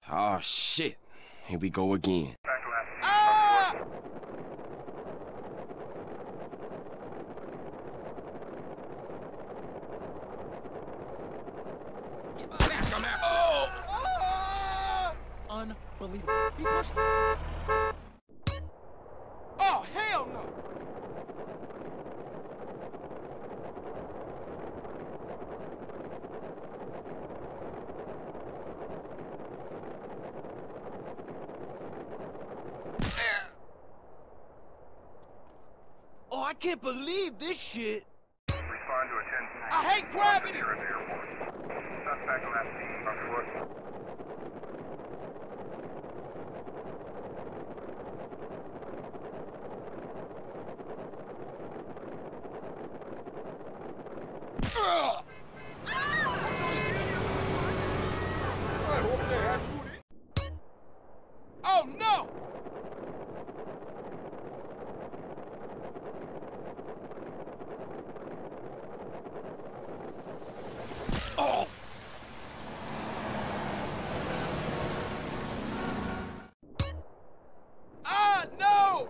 Oh, shit. Here we go again. Ah! Get back on that. Oh! Unbelievable. He pushed. Oh, hell no! Oh, I can't believe this shit. Respond to a 10. I hate gravity! Suspect last seen on foot. Ugh. Oh no! Oh! Ah, no!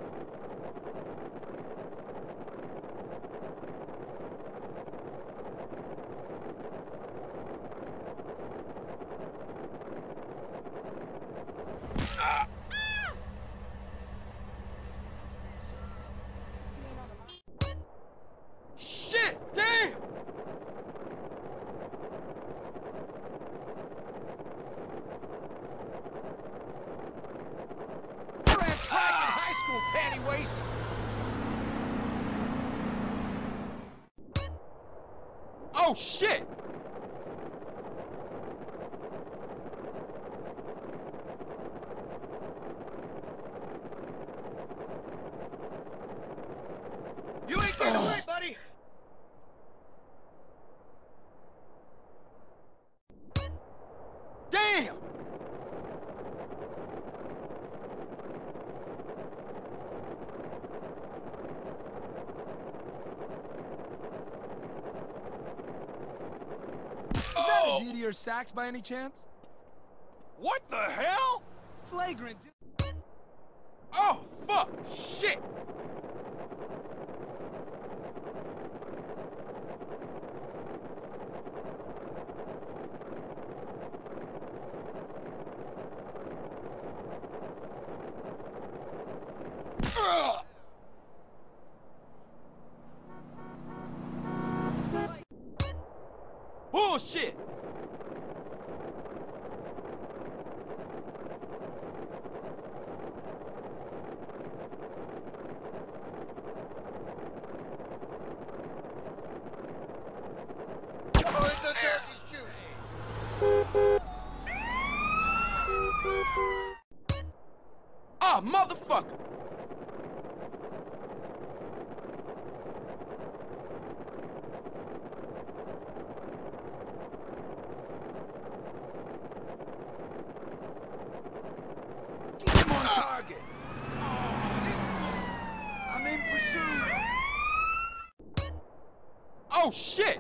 Ah. Shit, damn! You're at track in high school, panty waist. Oh shit! You ain't getting away, buddy. Damn! Is that a DD or Sachs by any chance? What the hell? Flagrant. Oh, fuck! Shit! Ugh. Bullshit! Oh, it's a dirty shoot. Ah, motherfucker! Keep him on target. I'm in pursuit. Oh shit!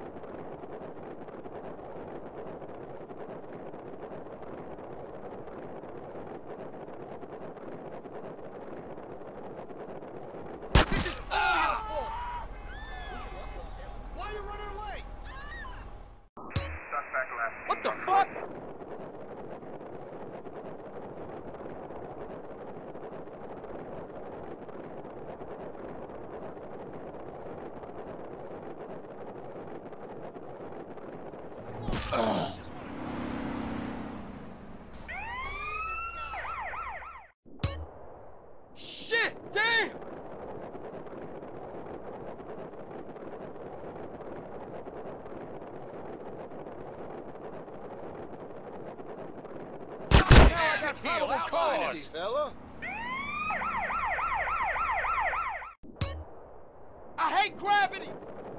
This is all your fault. Why are you running away? Suspect last seen What the on fuck? foot. Ugh. Shit, damn! Now I got probable cause. Fella. I hate gravity!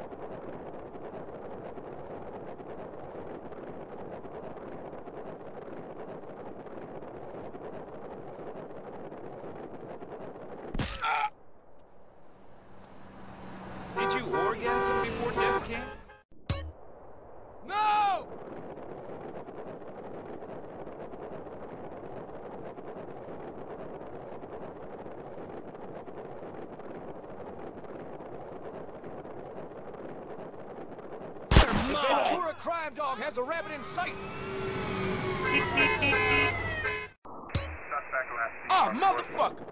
Ah. Did you orgasm before death came? No! Ventura crime dog has a rabbit in sight. Suspect last seen Oh, on foot. motherfucker!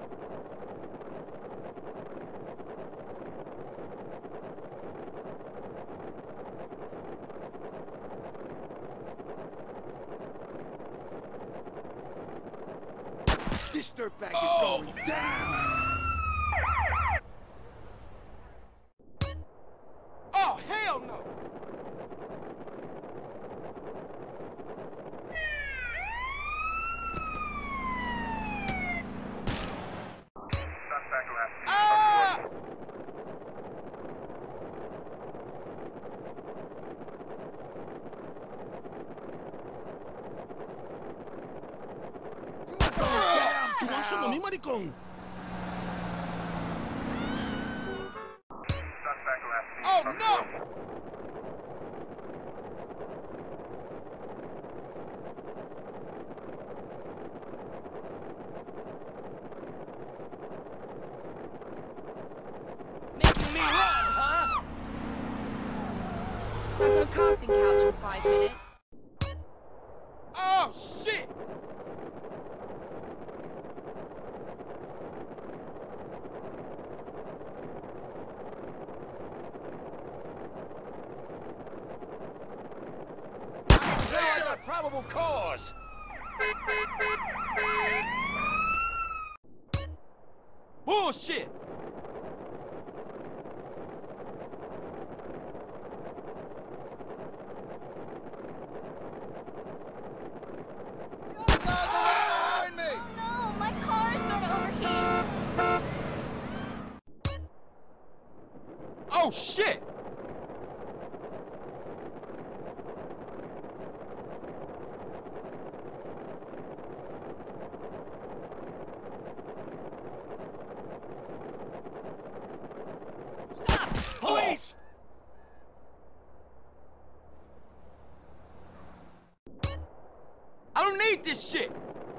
This dirtbag is going down. Oh, hell no! Suspect last seen Ah! on foot. Maricón. Suspect last seen Oh, on no! foot. Making me run, huh? I've got a casting couch in 5 minutes. Oh, shit! Now I got probable cause. Bullshit! Behind me. Oh no, my car is going to overheat. Oh, shit! Stop! Police! I don't need this shit!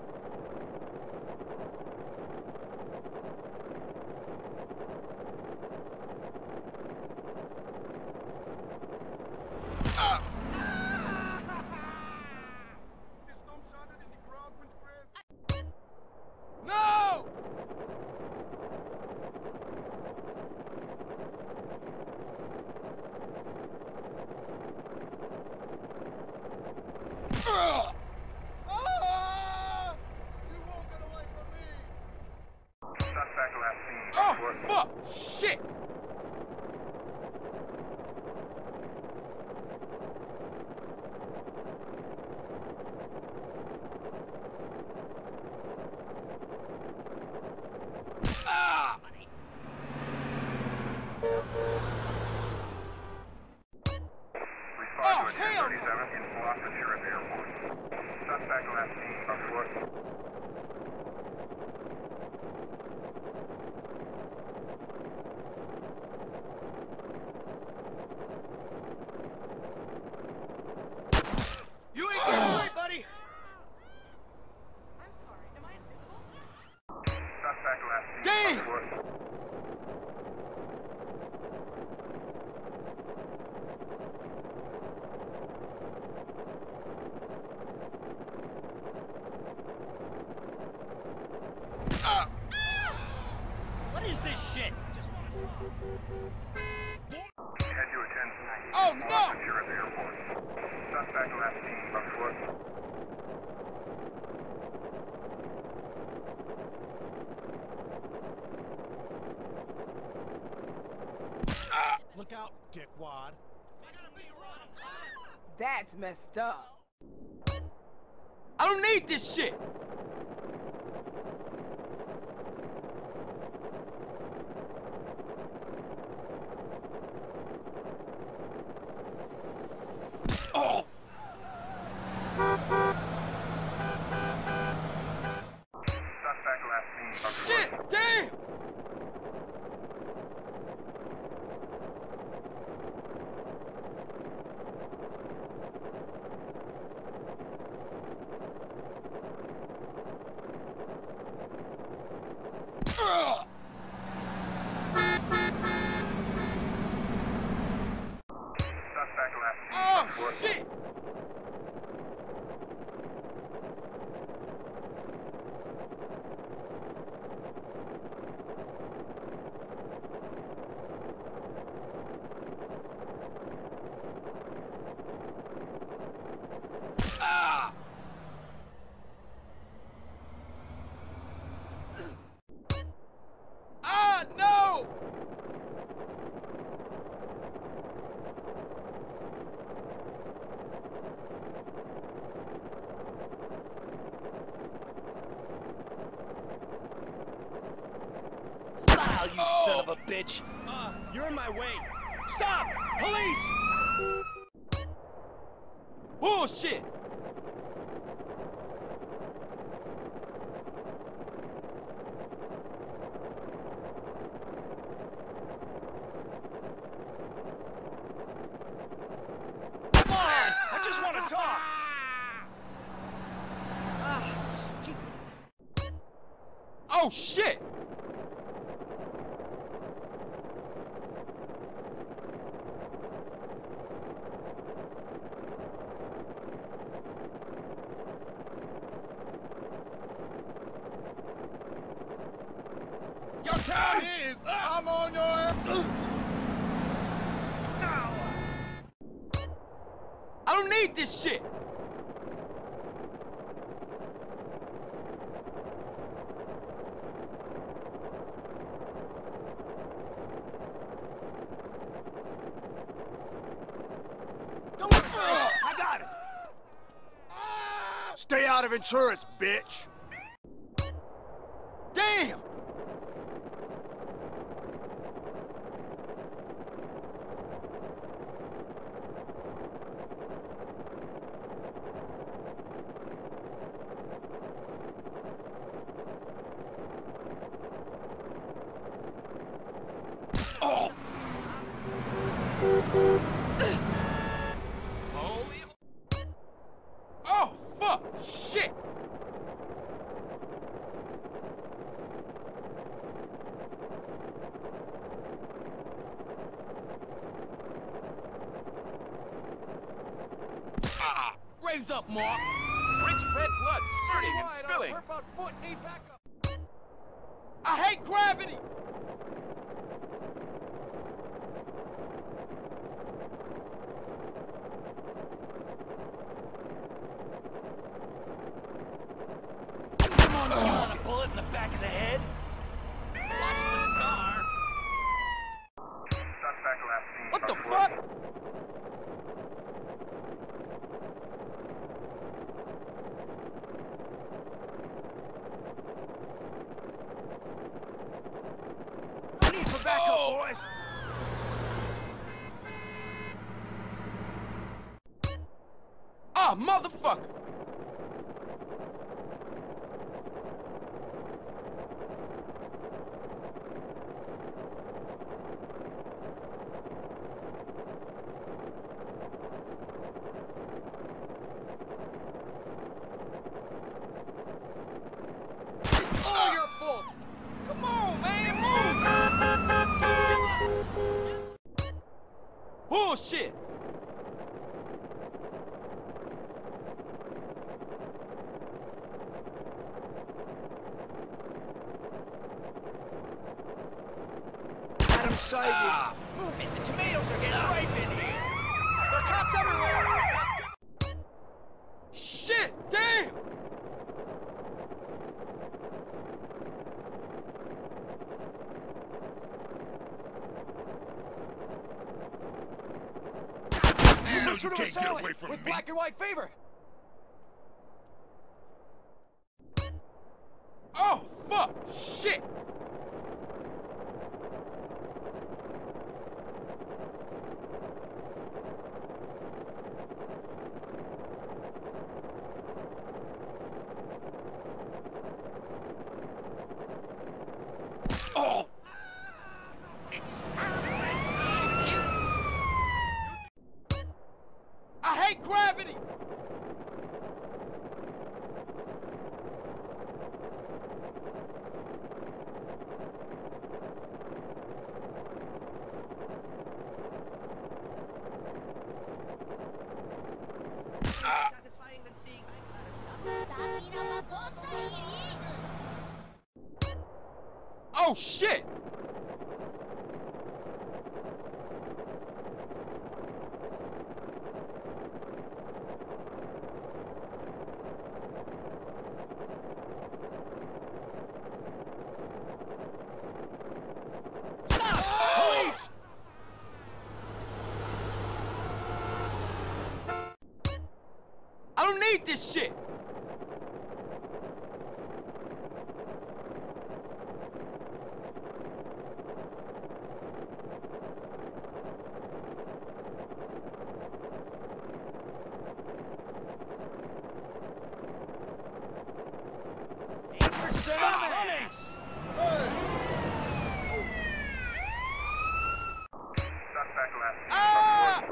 Ah! No! Ugh! Suspect last seen Oh, on foot. fuck! Shit! Ah! Respond Oh, to a hell 1037 in Las Venturas Airport. Suspect last seen on foot. You ain't getting away, buddy. I'm sorry, am I invisible? Suspect last seen Damn! on foot. Ah! What is this shit? Head to a 1090 Oh, in no! Las Venturas Airport. Suspect last seen on foot. Ah! Look out, dickwad. That's messed up. I don't need this shit! Oh! Suspect last seen on foot. Shit! Damn! a bitch. You're in my way. Stop! Police! Bullshit! Come on! I just want to talk! Oh shit! Your time is up. I'm on your ass. I don't need this shit! I got it. Stay out of insurance, bitch. Damn! Oh! Holy... Oh, fuck! Shit! Raise up, Mark. Rich red blood spurting and Wide, spilling. Hurt my foot, need backup. I hate gravity! You want a bullet in the back of the head? Watch the scar. Suspect last seen. What the on fuck? foot. No need for backup, Oh. boys. Ah, motherfucker! Oh, you're full. Come on, man, move! Bullshit! Adam saved you. Move it. The tomatoes are getting ripe in here. There are cops everywhere. Shit! Damn! You know you can't get away from me. With black and white fever. Oh, fuck! Shit! Oh! I hate gravity! Satisfying than seeing. Oh, shit! Police! I don't need this shit! back to last scene. Ah!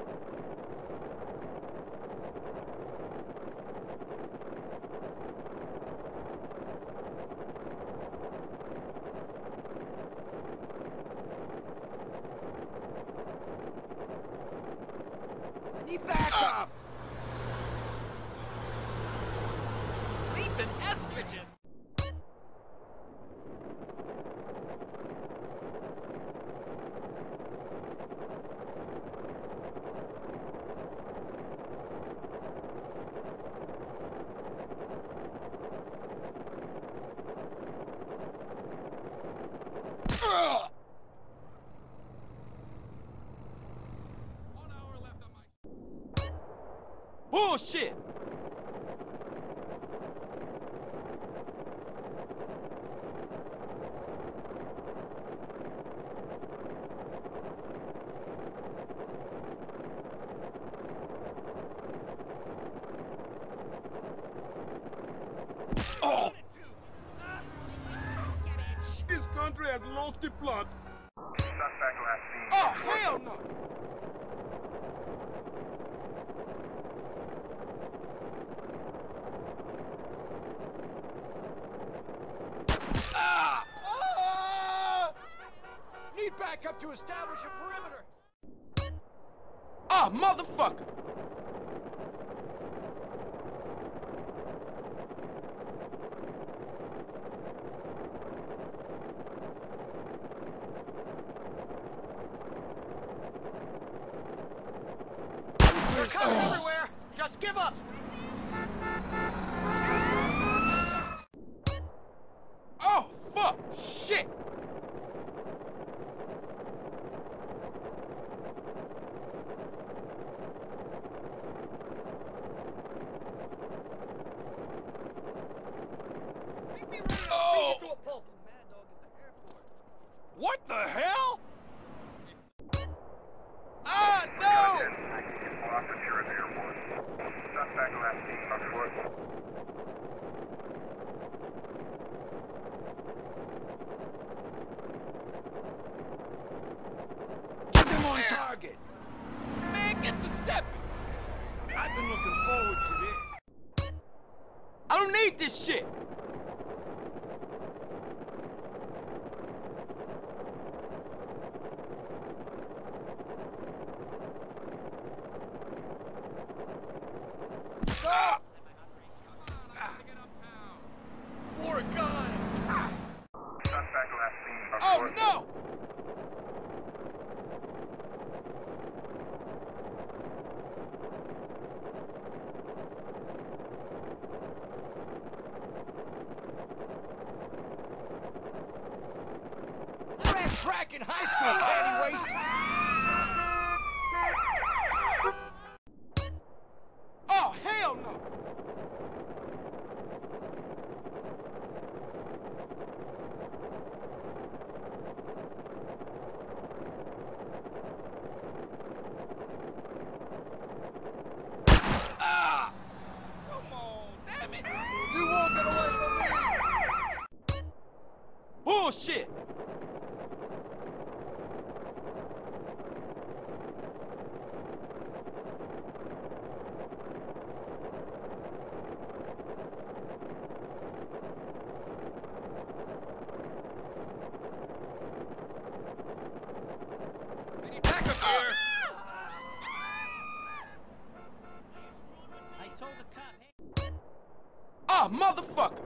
I need backup! Leaping estrogen. Bullshit! Oh! This country has lost the plot. Suspect last scene. Oh, hell no! Ah! Need backup to establish a perimeter. Ah, motherfucker! They're coming everywhere. Just give up. Oh, fuck! Shit! Oh! Into a pulp. Mad dog at the airport. What the hell? Ah, no! Officer at the airport. Suspect last scene on foot. Keep him on target. Man, get the stepping! I've been looking forward to this. I don't need this shit! Ah! For a gun. Suspect last scene on Oh, foot. no! I ran track in high school, panty waste. Oh, hell no! Ah! Come on, damn it! You won't get away from me. Bullshit! Back up here. I told the cop, hey. Ah, motherfucker!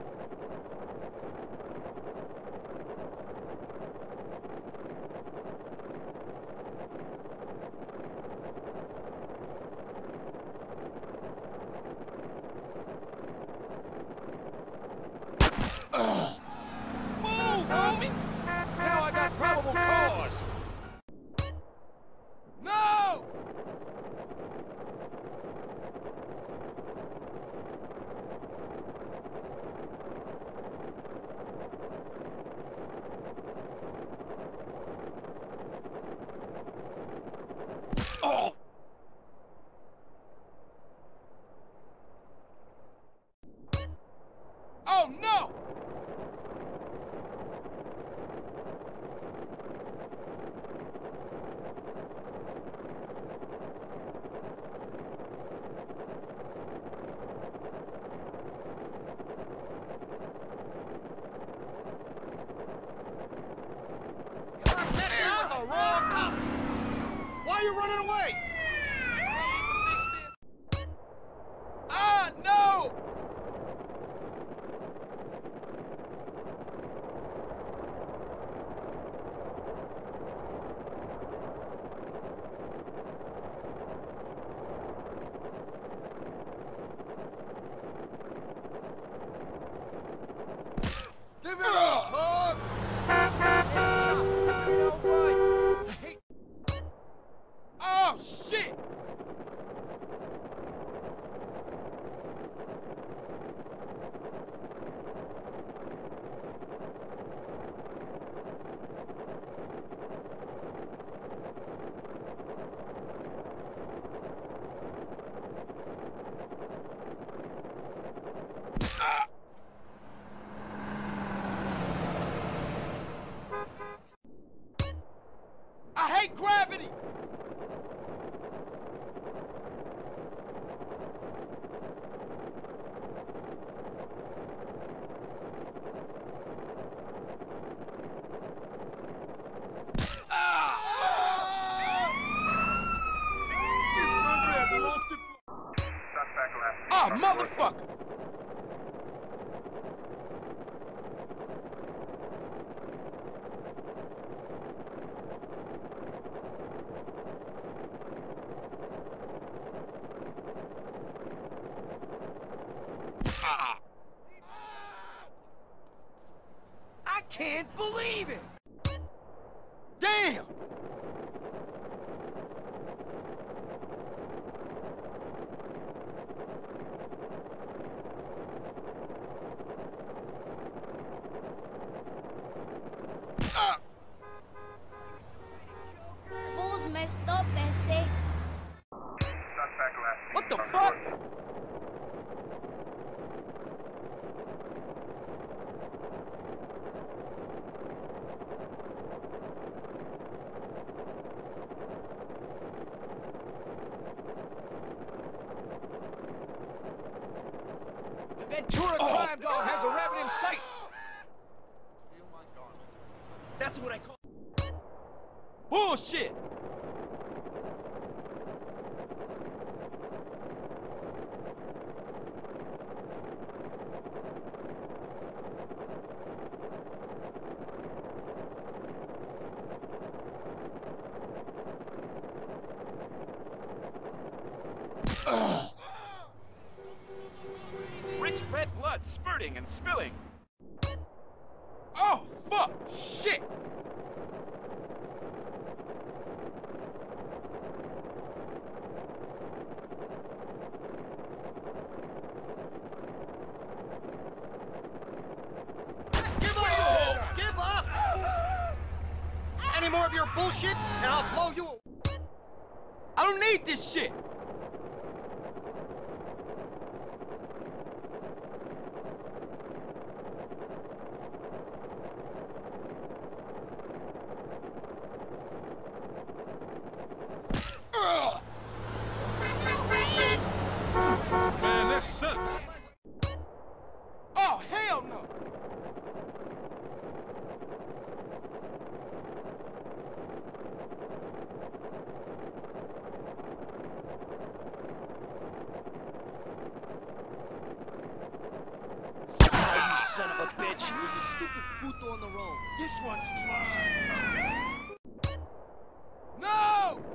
Move, homie! Now I got probable cause. No! you're running away! Ah, no! Give it up, hug! Right. I hate... Oh, shit! I hate gravity! Suspect last seen Ah, on foot. motherfucker! I can't believe it! Damn! Bull's messed up, Bessie. Suspect last seen What the on fuck? foot. The Ventura crime dog has a rabbit in sight! Feel my darling. That's what I call... Bullshit! Rich red blood spurting and spilling. Oh, fuck! Shit! Give up! Give up! Any more of your bullshit, and I'll blow you... I don't need this shit! Ugh. Man, that's sense. Oh, hell no! You son of a bitch! Who's the stupid puto on the road? This one's mine! No!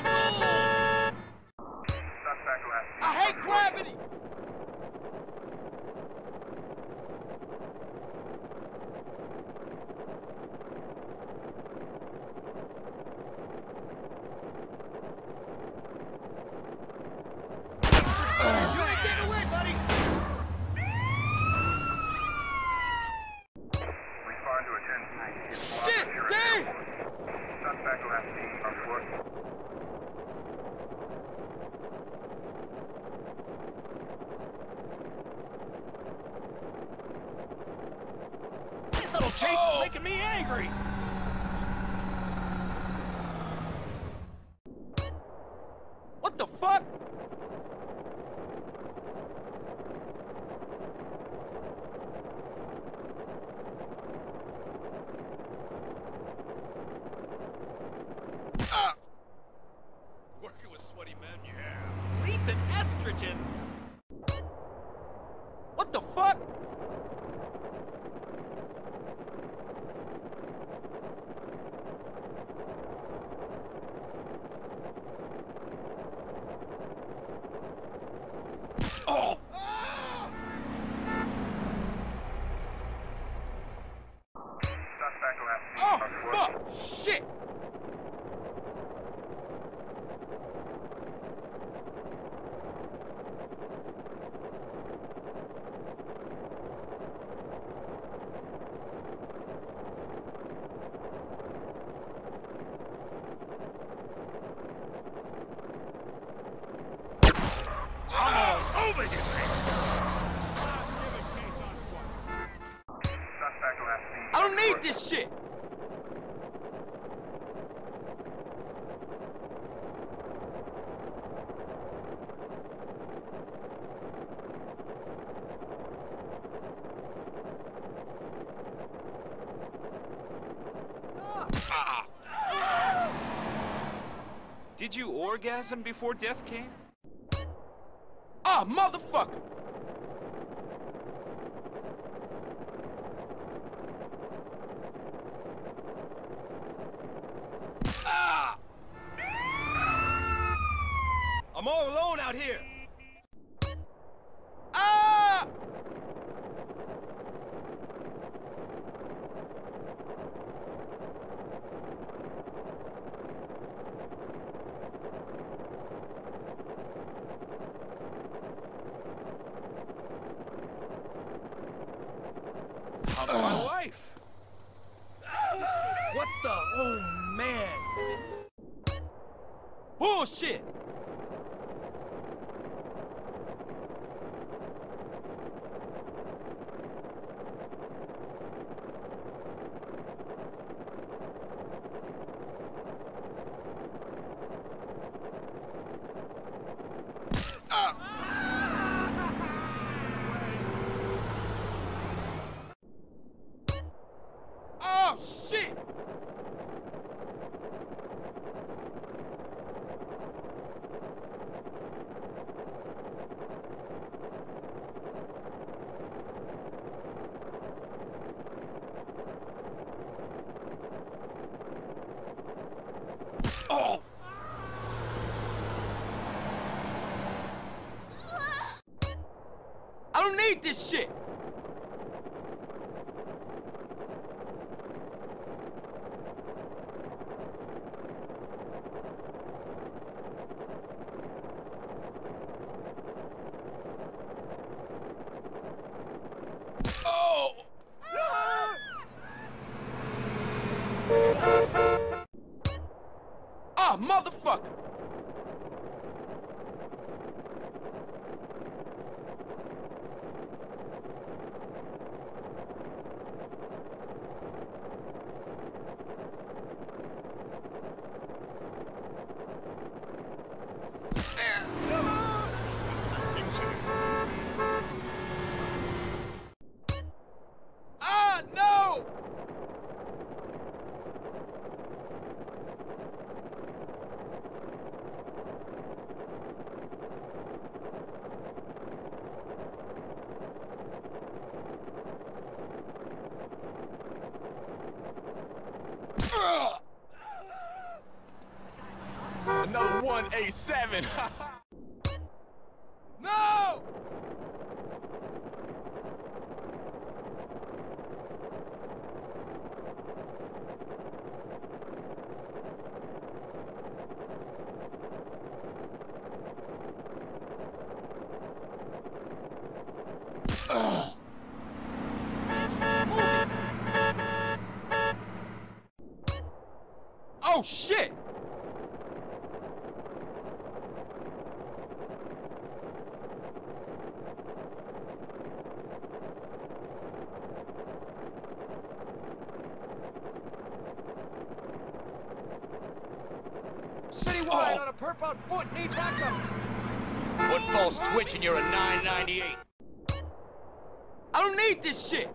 Suspect last seen I hate on foot. gravity! making me angry. What the fuck? Working with sweaty men, yeah. Leaping estrogen. What the fuck? Oh! Suspect last seen Oh, on foot. fuck! Shit! Over you, Suspect last seen I don't on need foot. this shit! Did you orgasm before death came? Ah, motherfucker! Ah! I'm all alone out here. Ah! How about my wife? What the? Oh, man. Bullshit! Oh, shit! Oh! I don't need this shit! Oh! Ah, motherfucker! Ah, no! Ugh! Another 187. No! Ugh. Oh, shit! Citywide on a perp on foot. Need backup. One false twitch and you're a 998. I don't need this shit!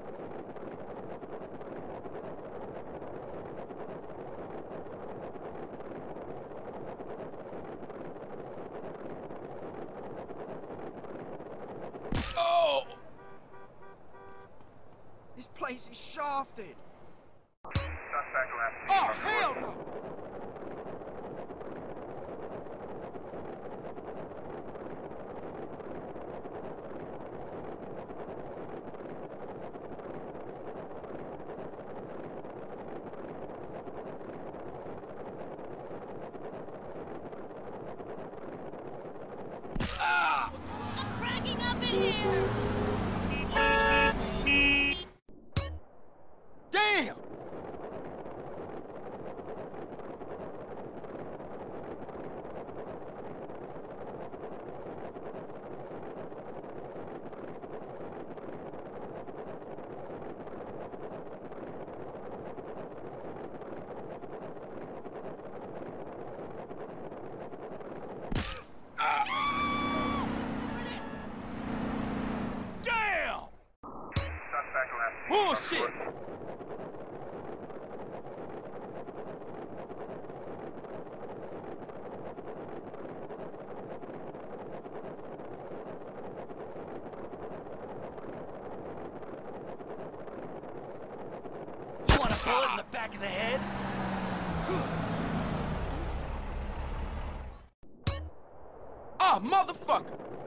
Oh! This place is shafted. Suspect last seen Oh, on hell foot. no! Ah! I'm cracking up in here! Damn! Damn! Suspect last seen on Bullshit! foot. You want a bullet in the back of the head? Ah, motherfucker!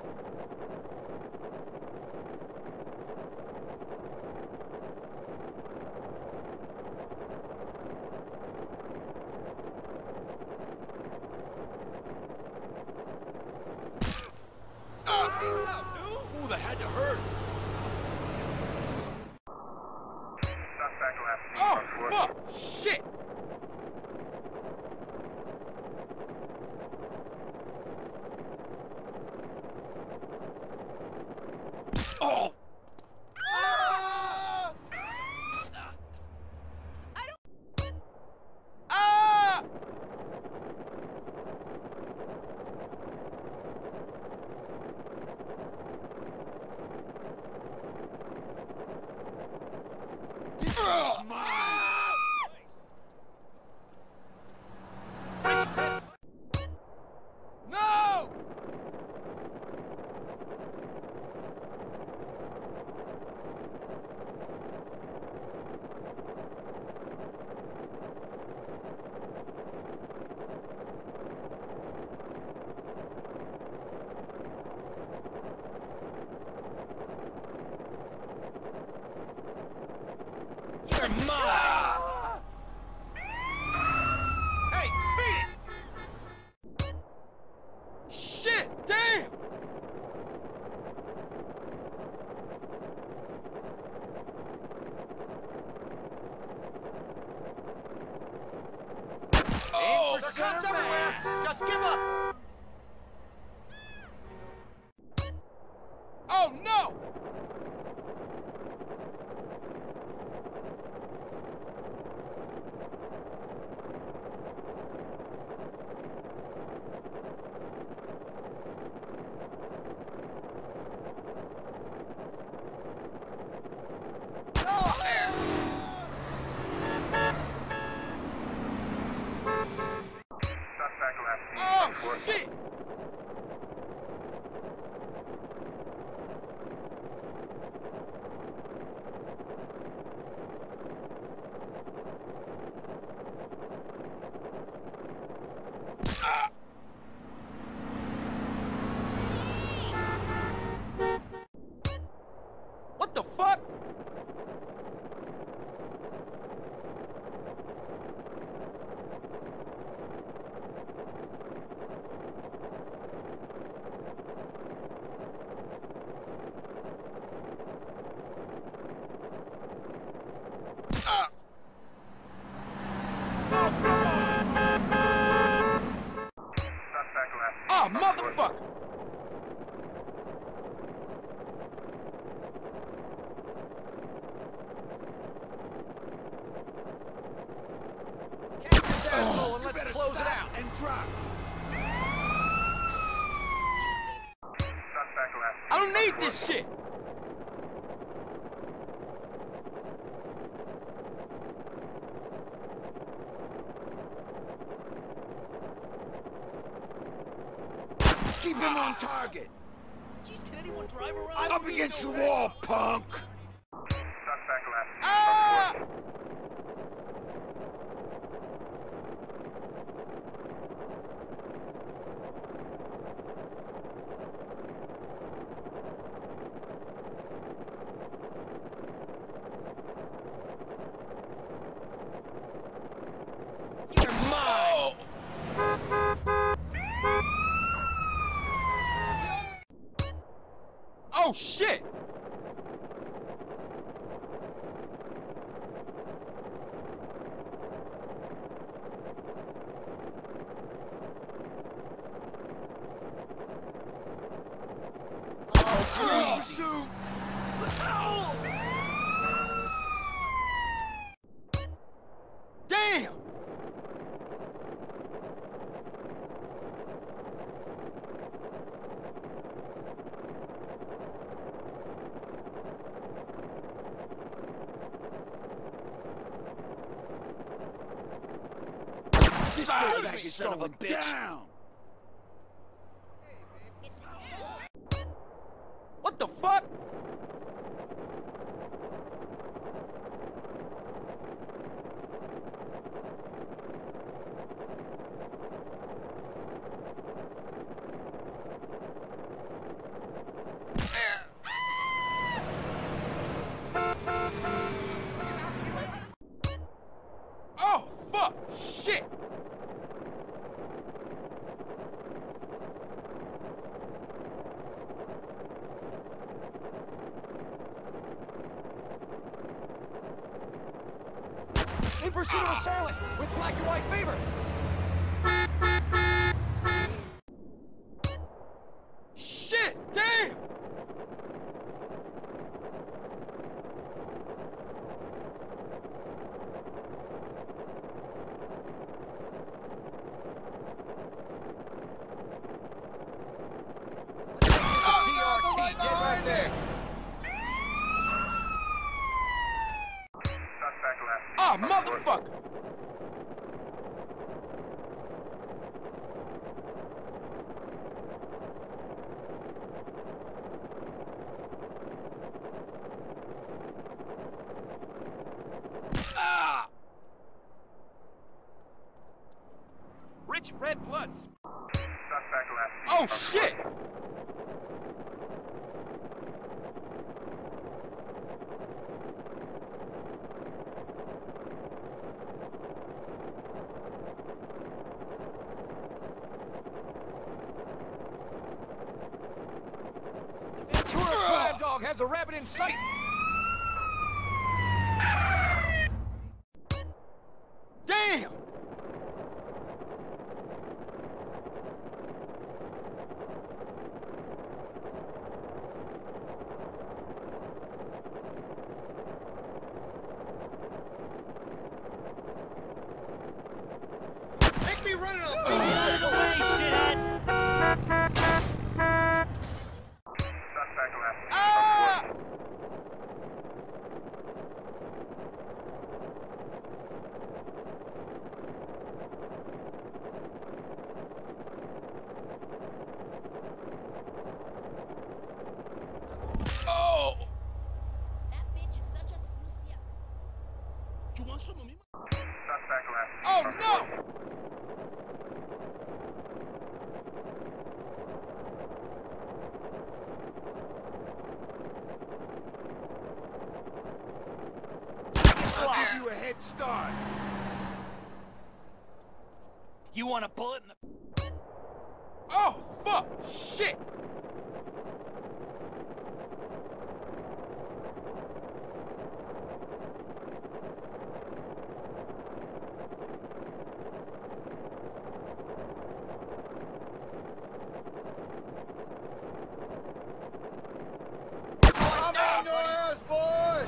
Ooh, that had to hurt. Suspect last seen Oh, on foot. fuck! Shit! Oh! Ah! Ugh! No! You're mine. Hey, beat it. Shit! Damn! Oh, They're cops everywhere. Just give up. oh no! truck. Suspect last I don't seen need on this foot. shit! Keep him on target. Jeez, can anyone drive around? Up against the wall, punk. Suspect last seen Ah! on foot. You're mine! Oh, shit! Oh, shoot. Damn! This Ah, dirtbag you is son of a going bitch. down. What the fuck? Oh, fuck! Shit! In pursuit of assailant with black and white fever. Shit! Damn! DRT, dead right there. Suspect last seen Ah, on foot. motherfucker! Ah! Rich red blood. Suspect last seen Oh, on foot. shit! Ventura crime dog has a rabbit in sight. Damn! Make me run it up. Out of the way, shithead! Suspect last seen Ah! on foot. Oh! That bitch is such a sucia. Suspect last seen Oh, on no! foot. I'll give you a head start. You want a bullet in the... Oh, fuck! Shit! I'm on your ass, boy.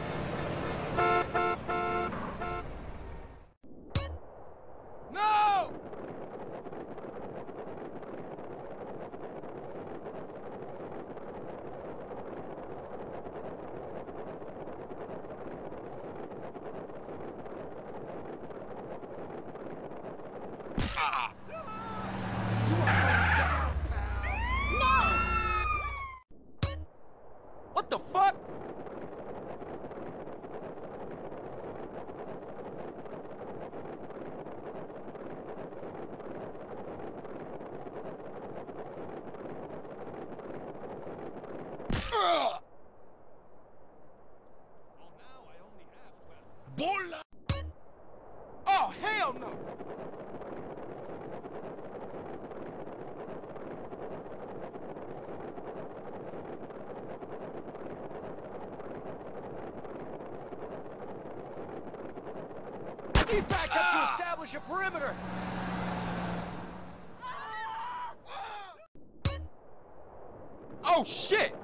No! Bola! Oh, hell no! Get back up to establish a perimeter! Oh, shit!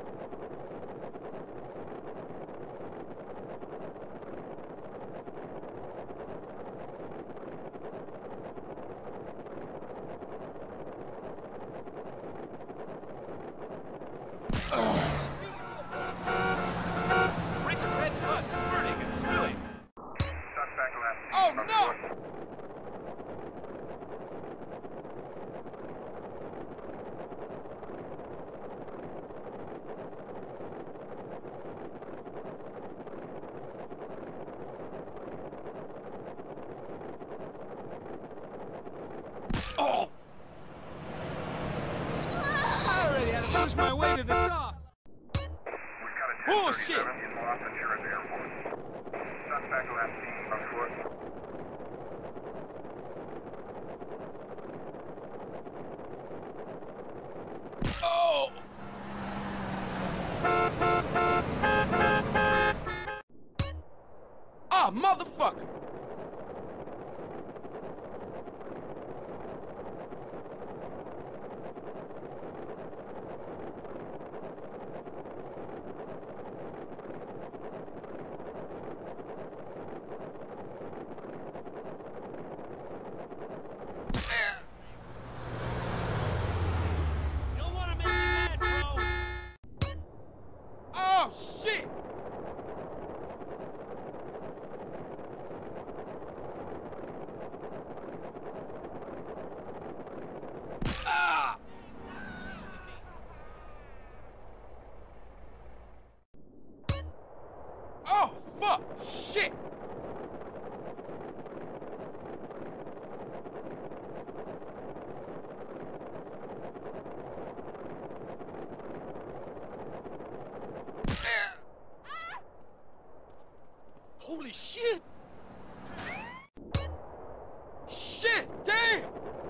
Rich red blood spurting and spilling. Suspect last seen Oh, on no! foot. Oh! I already had to lose my way to the top. We've got a Bullshit! 1037 in Las Venturas Airport. Suspect last seen on foot. Oh! Ah, motherfucker! You don't want to make me mad, bro. Oh, shit! Ah! Oh, fuck! Shit! Holy shit! Shit! Damn!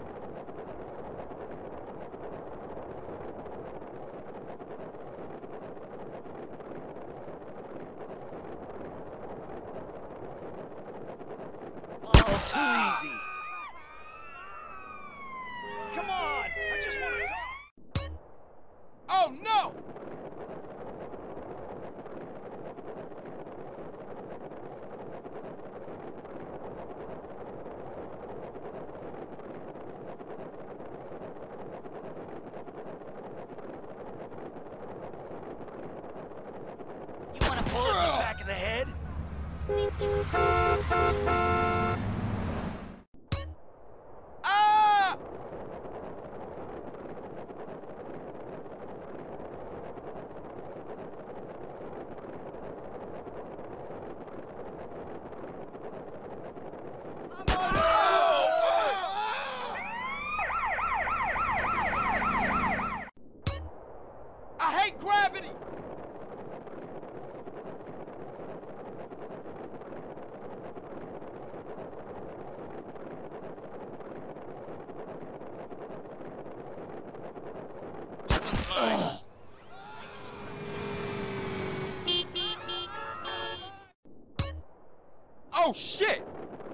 Oh, too easy! Come on, I just want to talk. Oh, no! You want to bullet in the back of the head? Ah! I hate gravity! Oh, shit!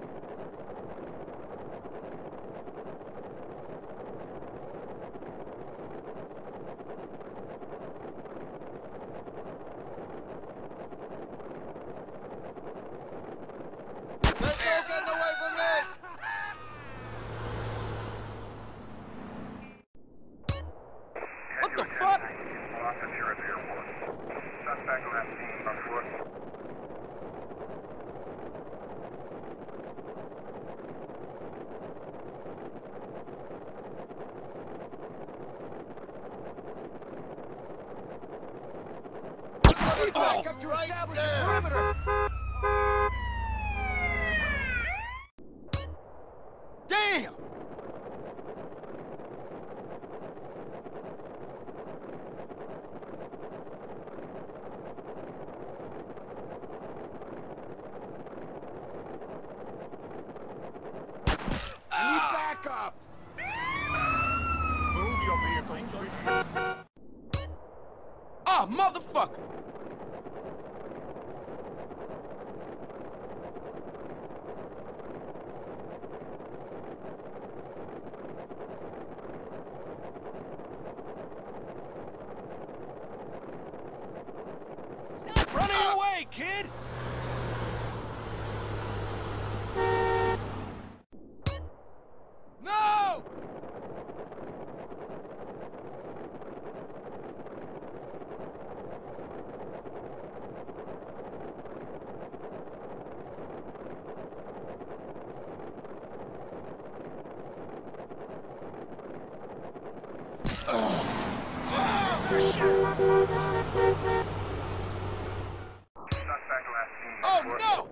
There's no getting away from this! What the fuck? In Las Venturas Airport. Suspect last seen on foot. Get back up to establish a perimeter! Damn! motherfucker! Stop running away, kid! No! Suspect last seen Oh on foot. no!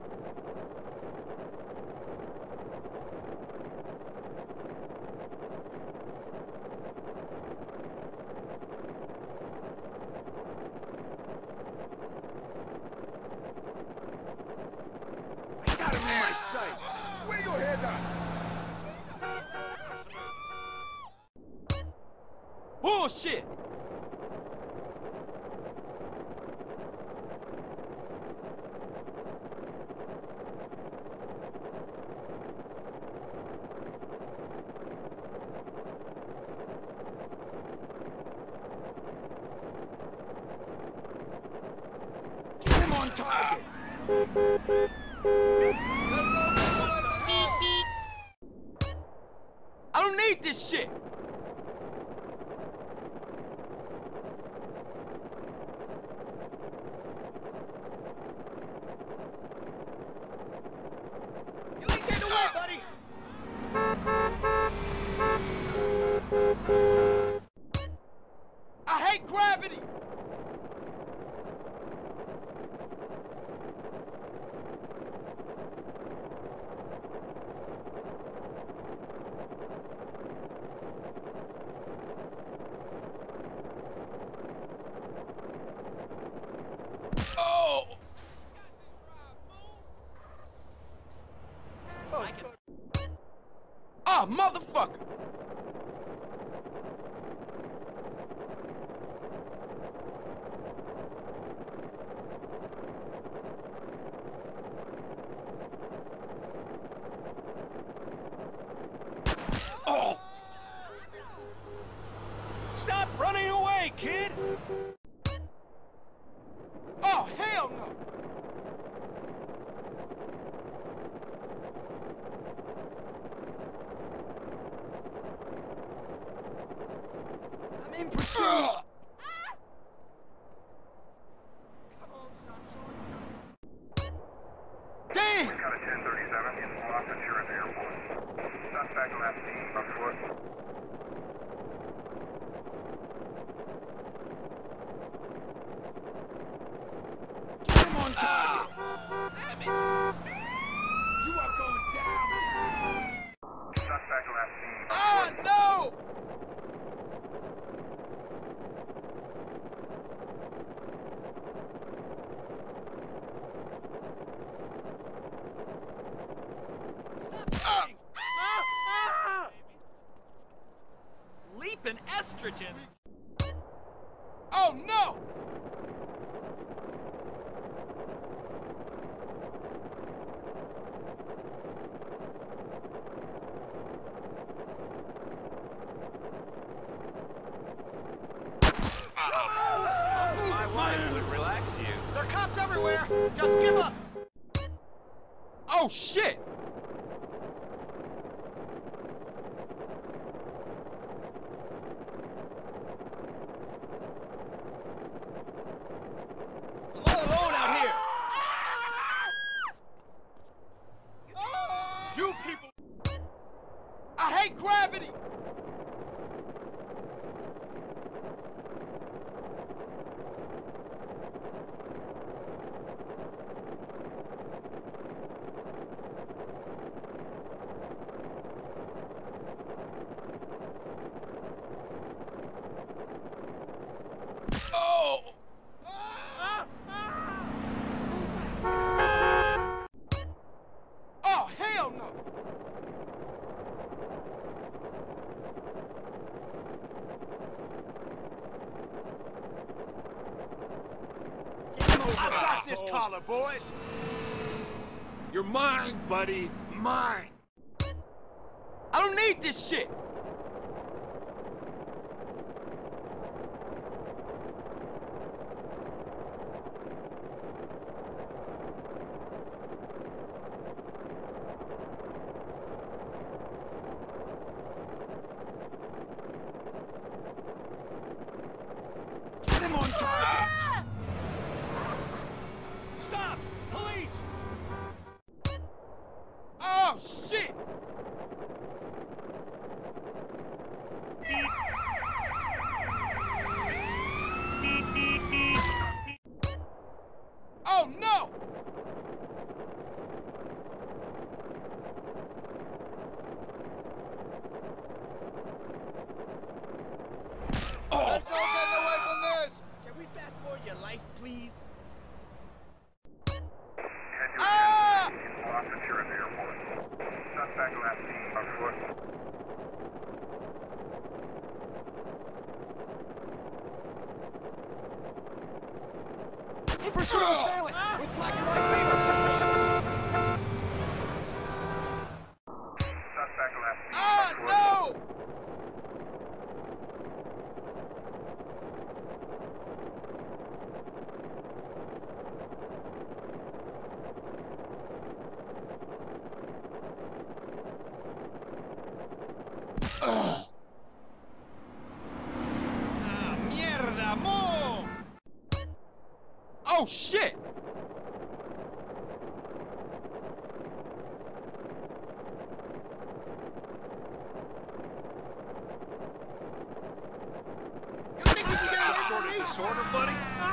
I got him in my sights. Where your head at? Bullshit! Get him on target. I don't need this shit! You ain't getting away, buddy. I hate gravity! Oh! Ah, motherfucker! Oh! Stop running away, kid! Oh, hell no! I'm in pursuit. Ugh. Come on, sunshine. Damn! We got a 1037 in Las Venturas Airport. Suspect last seen on foot. Get him on target. Damn it. You are going down. Suspect last seen on Ah, foot. no! Stop running! Ah! Leaping estrogen! Oh no! My wife would relax you. There are cops everywhere. Just give up. Oh shit! I'm all alone out here. You people. I hate gravity! Oh! Oh, hell no! Get this collar, boys! You're mine, buddy. Mine. I don't need this shit! Get him on target! Stop! Police! Oh, shit! Oh, no! Let's go get away from this! Can we fast forward your life, please? Head to Ah! officer in the airport. Suspect last seen on foot. In pursuit of assailant with black and white paper! Suspect last seen Ah, on foot. no! Ah, mierda, mo! Oh, shit! You think you can get away Sort from of me? disorder, buddy?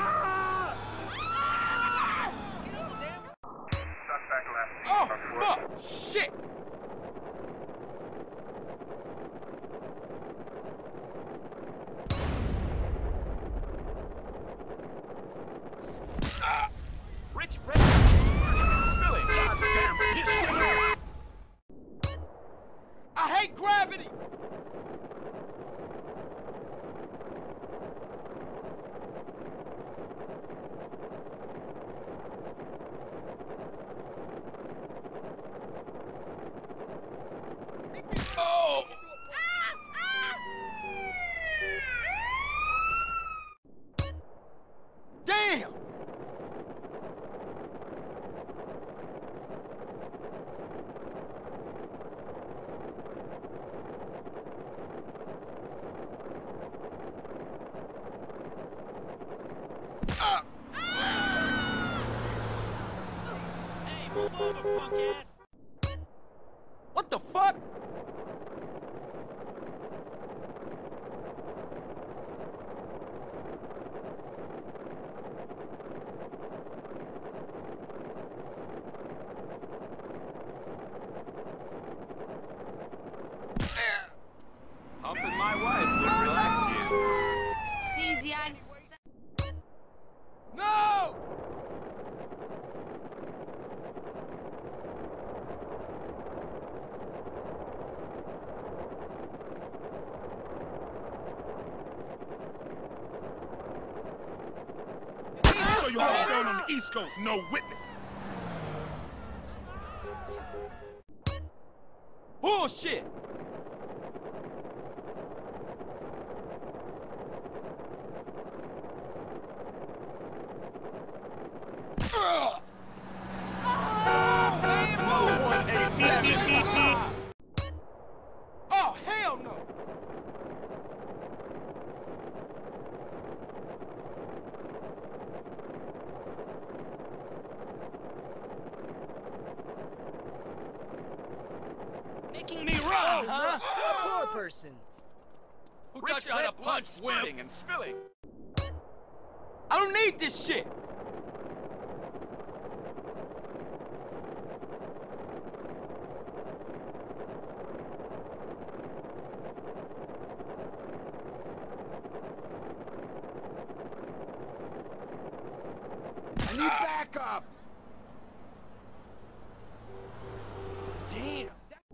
Suspect last seen Oh, on foot. fuck! Shit! Rich, spilling. God damn it. You're still there. I hate gravity! Oh! Damn! Ah! Hey, move over, punk ass. What the fuck? Humping my wife would relax you. These young... No! So you hold down on the East Coast, no witnesses. Bullshit! Ugh! Oh, hell no! Making me run, huh? Poor person. Who taught you how to punch, sweating and spilling? I don't need this shit! I need backup! Damn.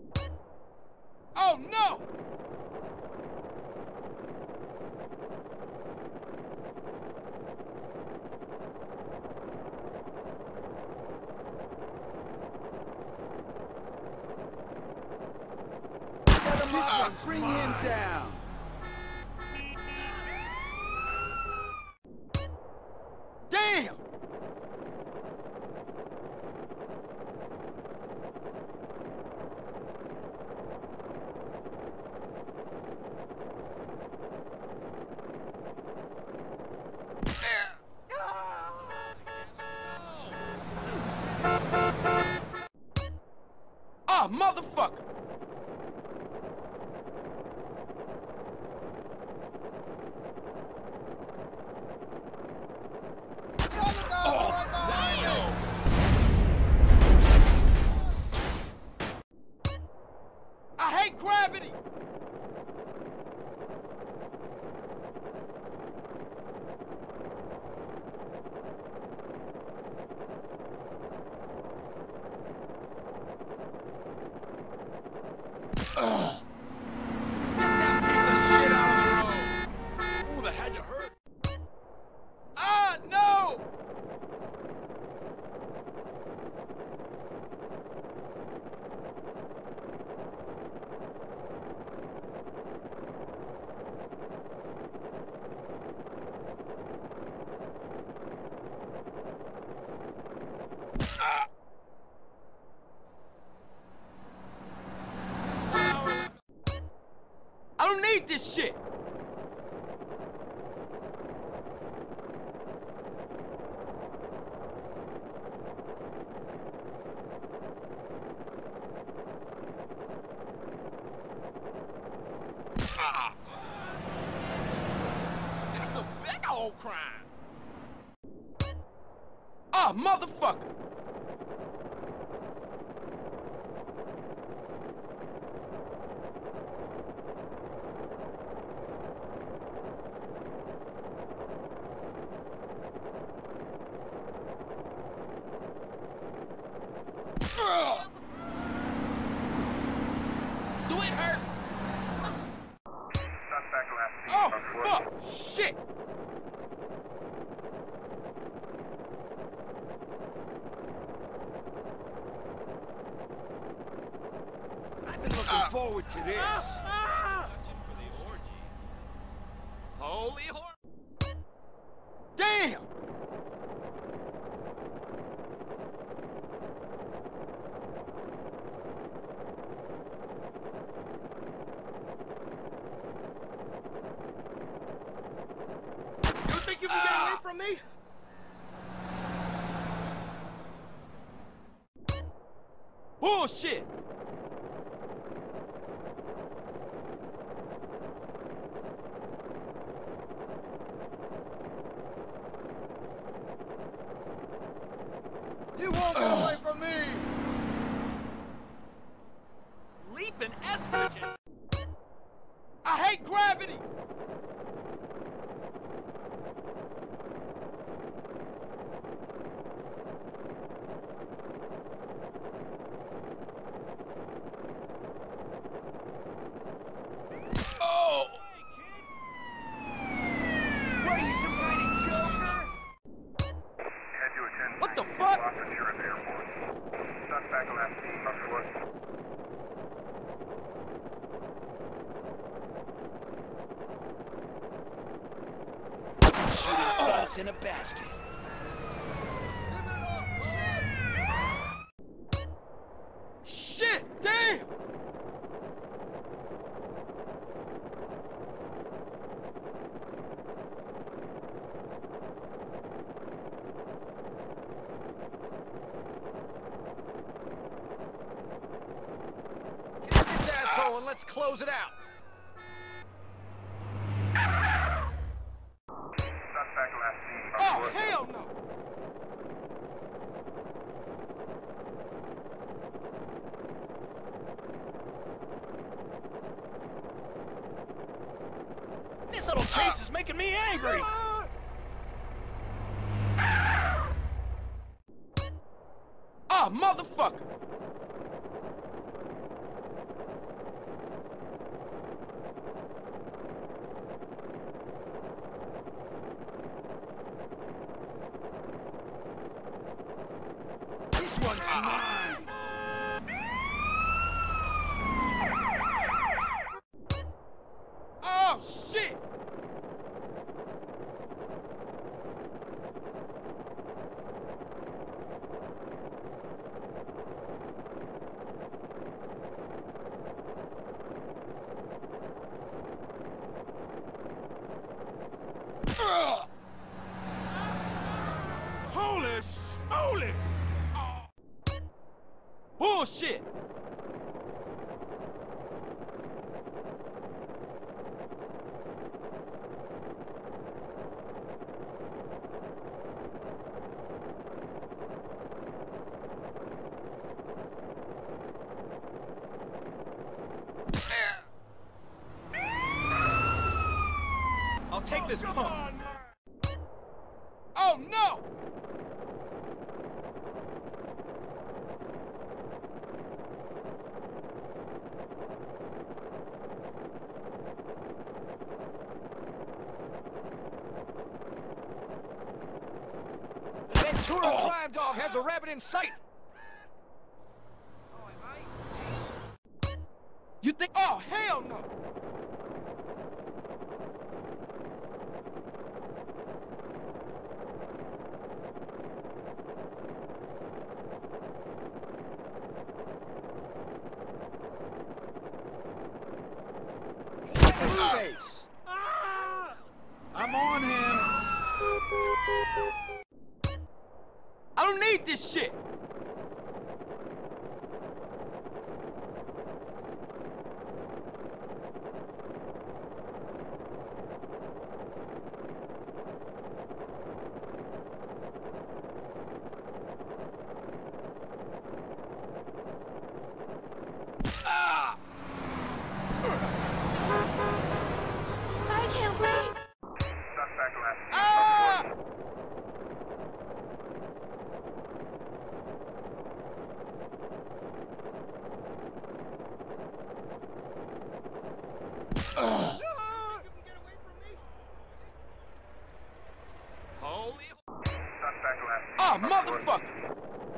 Oh no! Set him up. Bring him down. Damn! Ah, motherfucker! I hate gravity! Ugh. Get that piece of shit out of the road! Ooh, that had to hurt. Ah, no! Ah. I don't need this shit! Ah. That's a big old crime. Ah, motherfucker! Ugh. Do it hurt? Suspect last seen Oh, on foot. fuck! Shit! I've been looking forward to this. Watching for the orgy. Holy whore! Damn! You think you can get away from me? Bullshit! You won't get away from me. Leaping estrogen! I hate gravity! Oh! What are you, some kind of joker? Head to attend What the to fuck? Las Venturas Airport. Suspect last seen on foot. Falls in a basket. Shit! Damn! Get this asshole and let's close it out. Suspect last seen on Oh, foot. hell no! This little chase is making me angry! Ah, motherfucker! This one's mine. this pump. Oh no! The Ventura crime dog has a rabbit in sight. You think? Oh hell no! Face. I'm on him. I don't need this shit! I can't wait. Suspect last seen Ah! on foot. Holy. Suspect last seen Oh on foot. motherfucker!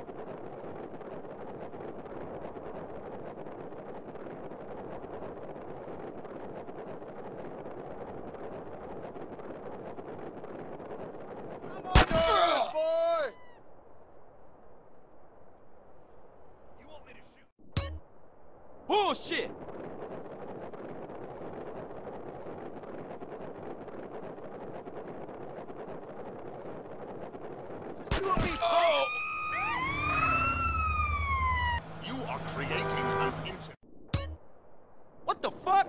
Boy! You want me to shoot? Bullshit! Oh! You are creating an incident. What the fuck?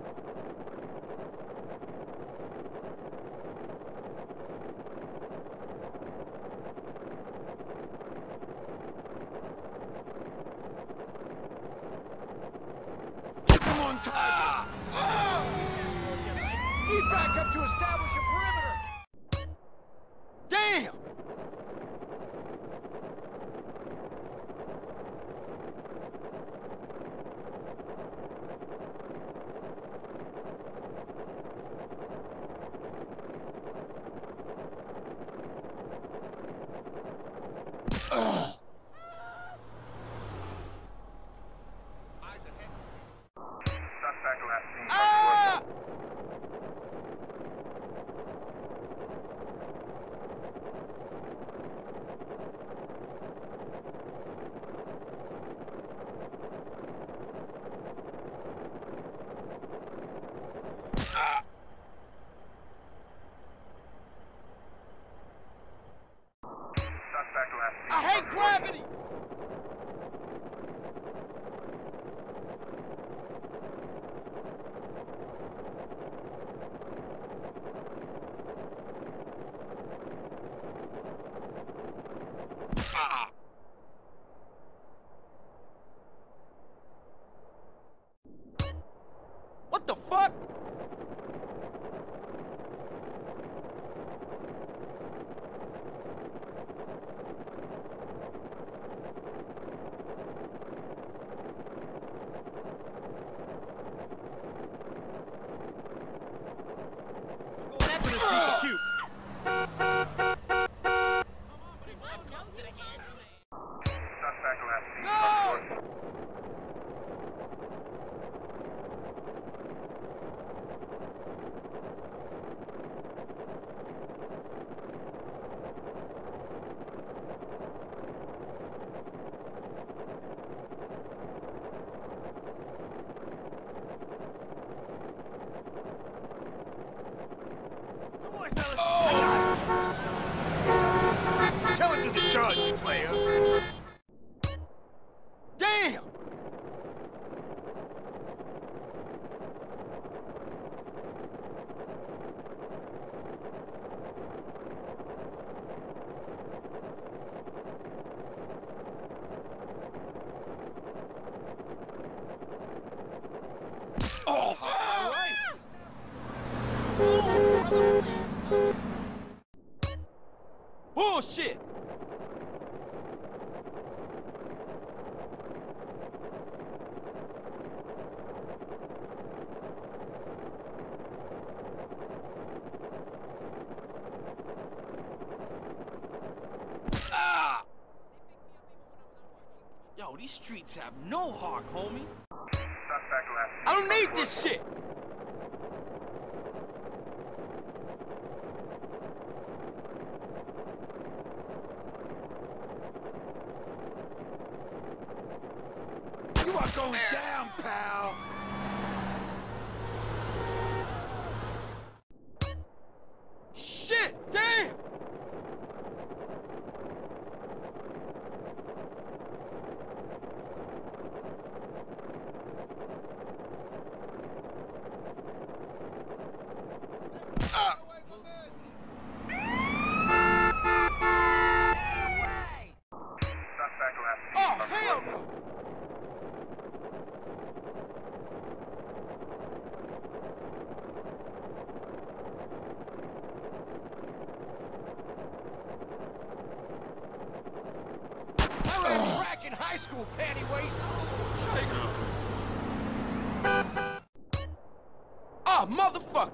Keep him on target. Need backup to establish a perimeter. Damn! Ugh. Suspect last seen on Ah! Ah! Suspect last seen I hate on foot. gravity! Ah! What the fuck? Going after this piece of cute. Suspect last seen No! on foot. Tell it to the judge, player. Damn! Oh! All right. Ooh, These streets have no heart, homie. Suspect last seen I don't on need foot. this shit. You are going down, pal! Shit, damn. Suspect last seen Oh, on hell foot. no. I ran track in high school, panty waist! Oh, motherfucker.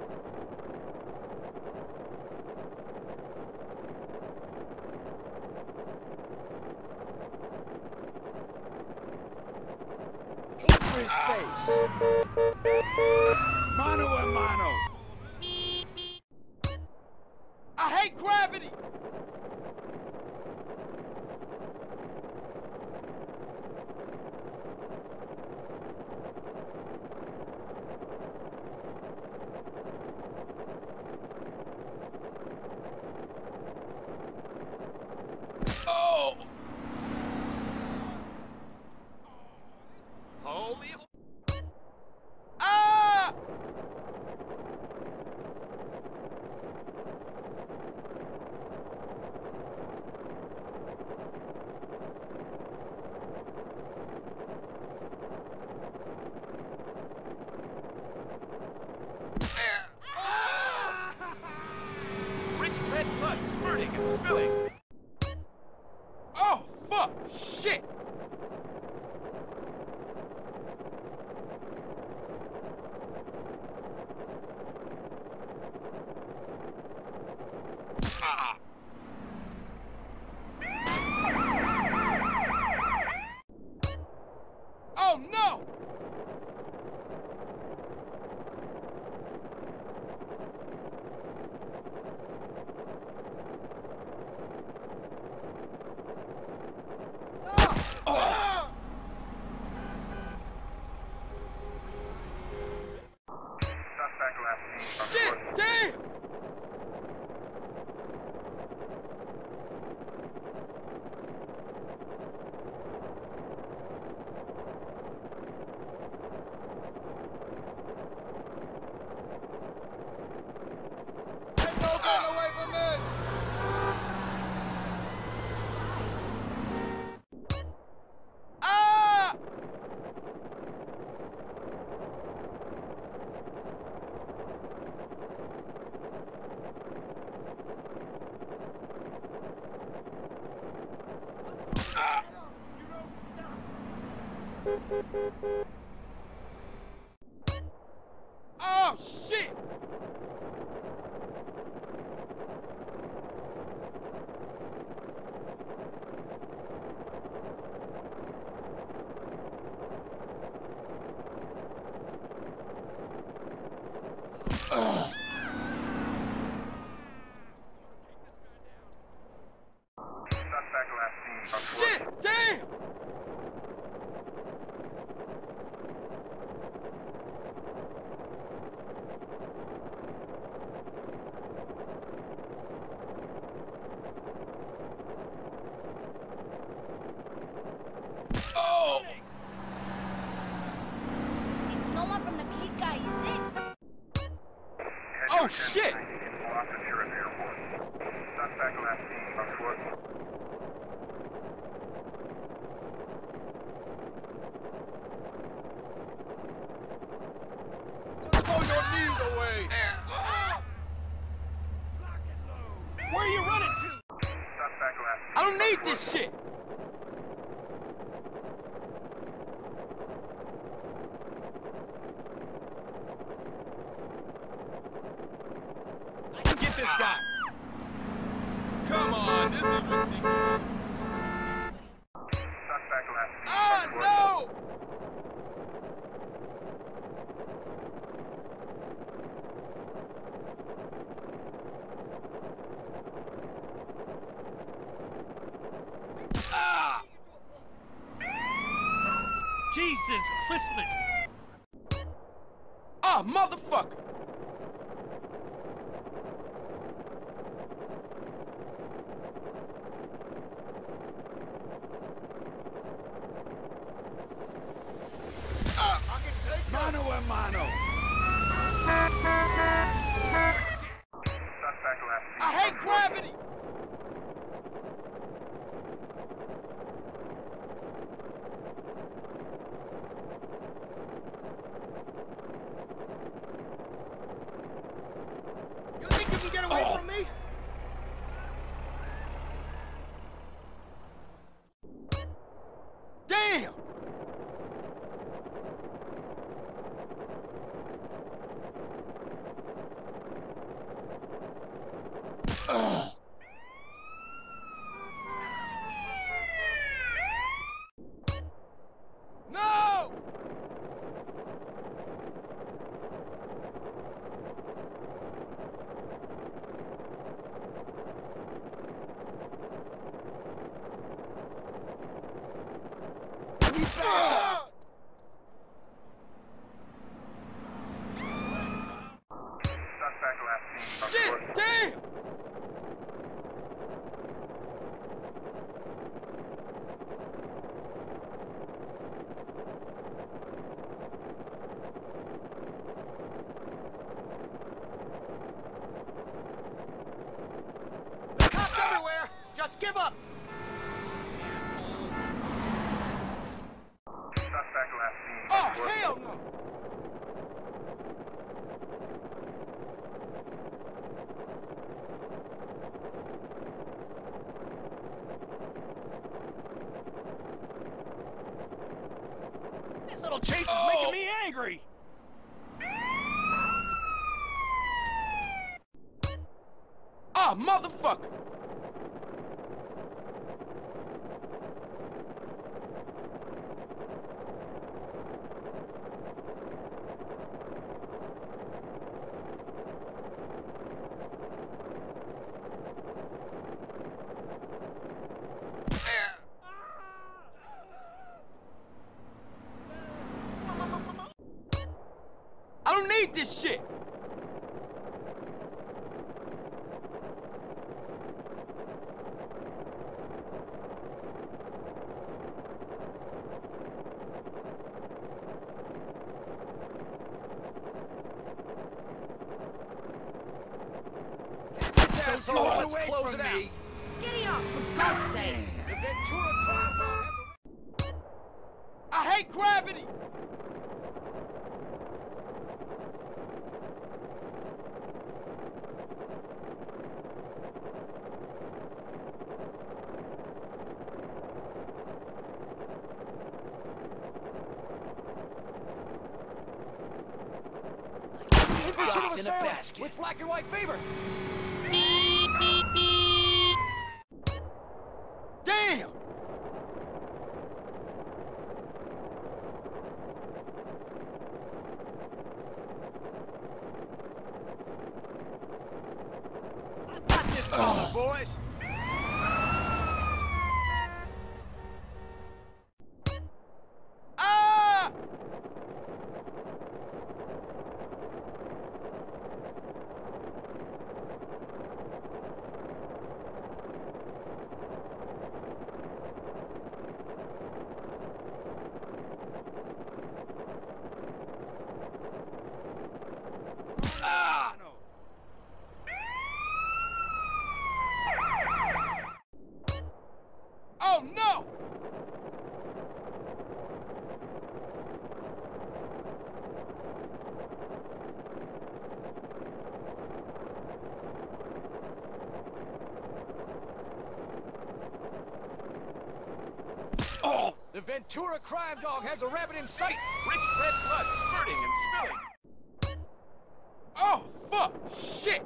Aim for his face! Mano a mano! I hate gravity. Oh. Holy. Ah. Rich red blood spurting and spilling. Oh, fuck. Shit. Ah. Oh, no. Oh. Suspect last seen on Shit, foot. damn. Get no gun away from me! Ah. Ah. Oh, shit. Ugh. Suspect last seen on foot. Shit, damn. Oh. It's no one from the clique guy, is it? Head Oh, to shit. 1090 in Las Venturas Airport. Suspect last seen on foot. Throw your knees away! Where are you running to? Suspect last seen I don't on need foot. this shit. I can get this guy! Come on, this is ridiculous. Suspect last is Christmas. Ah, motherfucker! Mano a mano. Suspect last seen I hate on foot. gravity! You think you can get away from me? Damn! Ugh. No! Ah! Suspect last seen on Shit! foot. Damn! The cops everywhere. Just give up. Suspect last seen Oh, on foot. hell no! This little chase is Oh. making me angry. Ah, motherfucker! I don't need this shit! This asshole don't wants run away close from it out. me. Giddy up, for God's sake. The Ventura crime dog has I hate gravity! in pursuit of Dogs a in a sailor basket. with black and white fever. Damn! Got this fella, boys. Ah! Ah, no. Oh no! Oh, the Ventura crime dog has a rabbit in sight. Rich red blood spurting and spilling. Oh, fuck! Shit!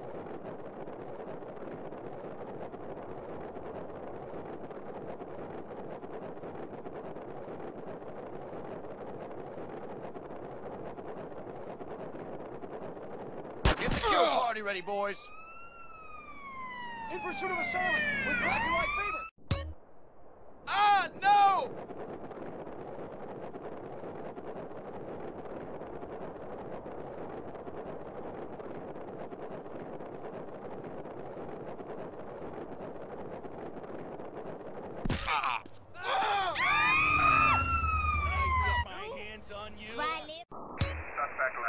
Get the kill party ready, boys. In pursuit of a sailor with black and white fever. Ah, no!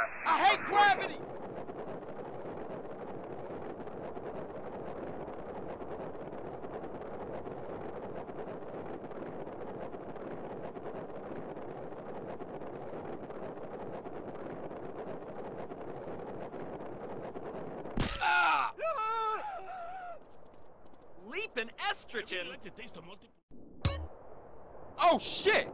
last scene. I hate gravity! Ah! Leaping estrogen. Oh, shit!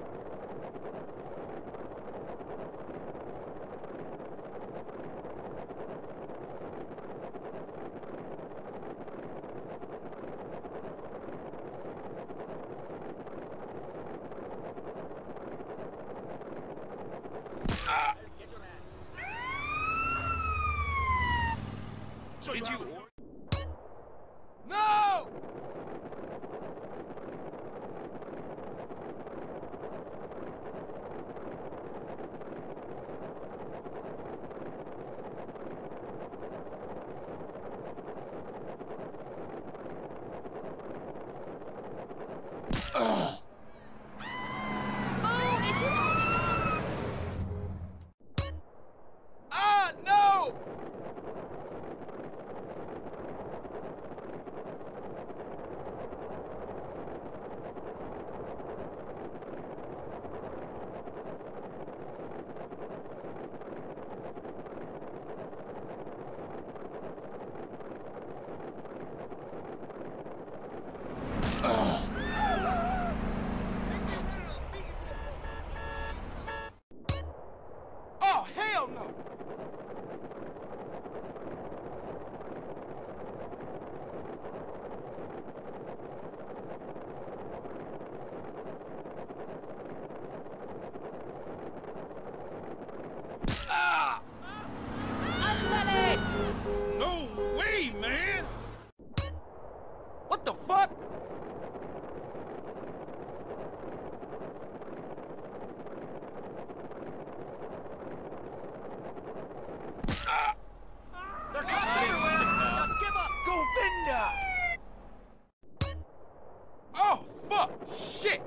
Did you? No! Ugh. Oh, is she Ah, no! Ugh. Oh, hell no! Ah! Andale! No way, man! What the fuck? They're cops everywhere! Just give up! Govinda! Oh, fuck! Shit!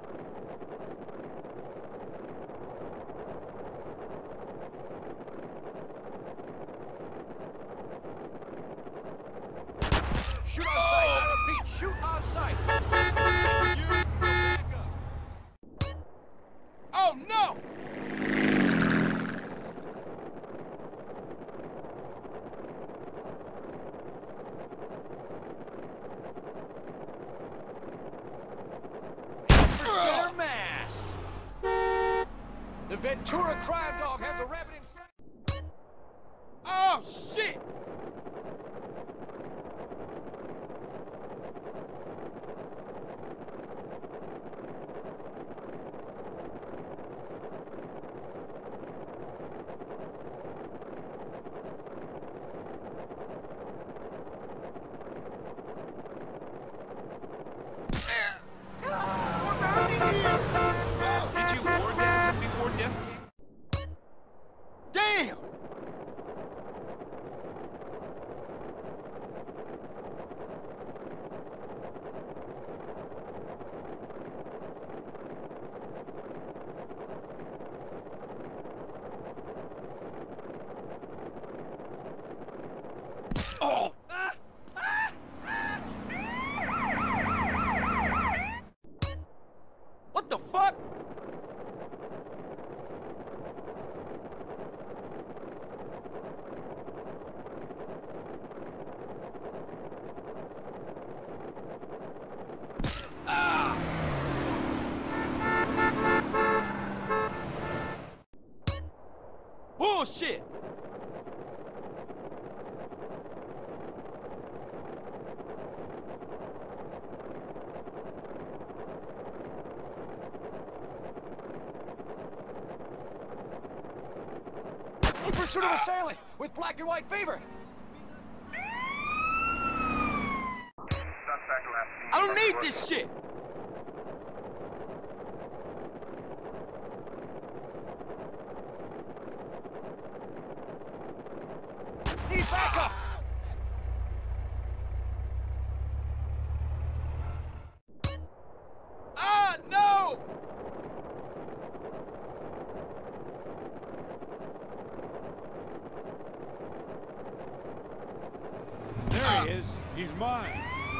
Shoot on sight! I repeat, shoot on sight! Use the backup. Oh, no! For center mass! The Ventura crime dog has a rabbit in sight! Oh, shit! Did you orgasm before death came? Damn! Oh! What the fuck? Ah! Bullshit! In pursuit of assailant with black and white fever! Suspect last scene. I don't need this shit! Need backup! Ah, no! He's mine.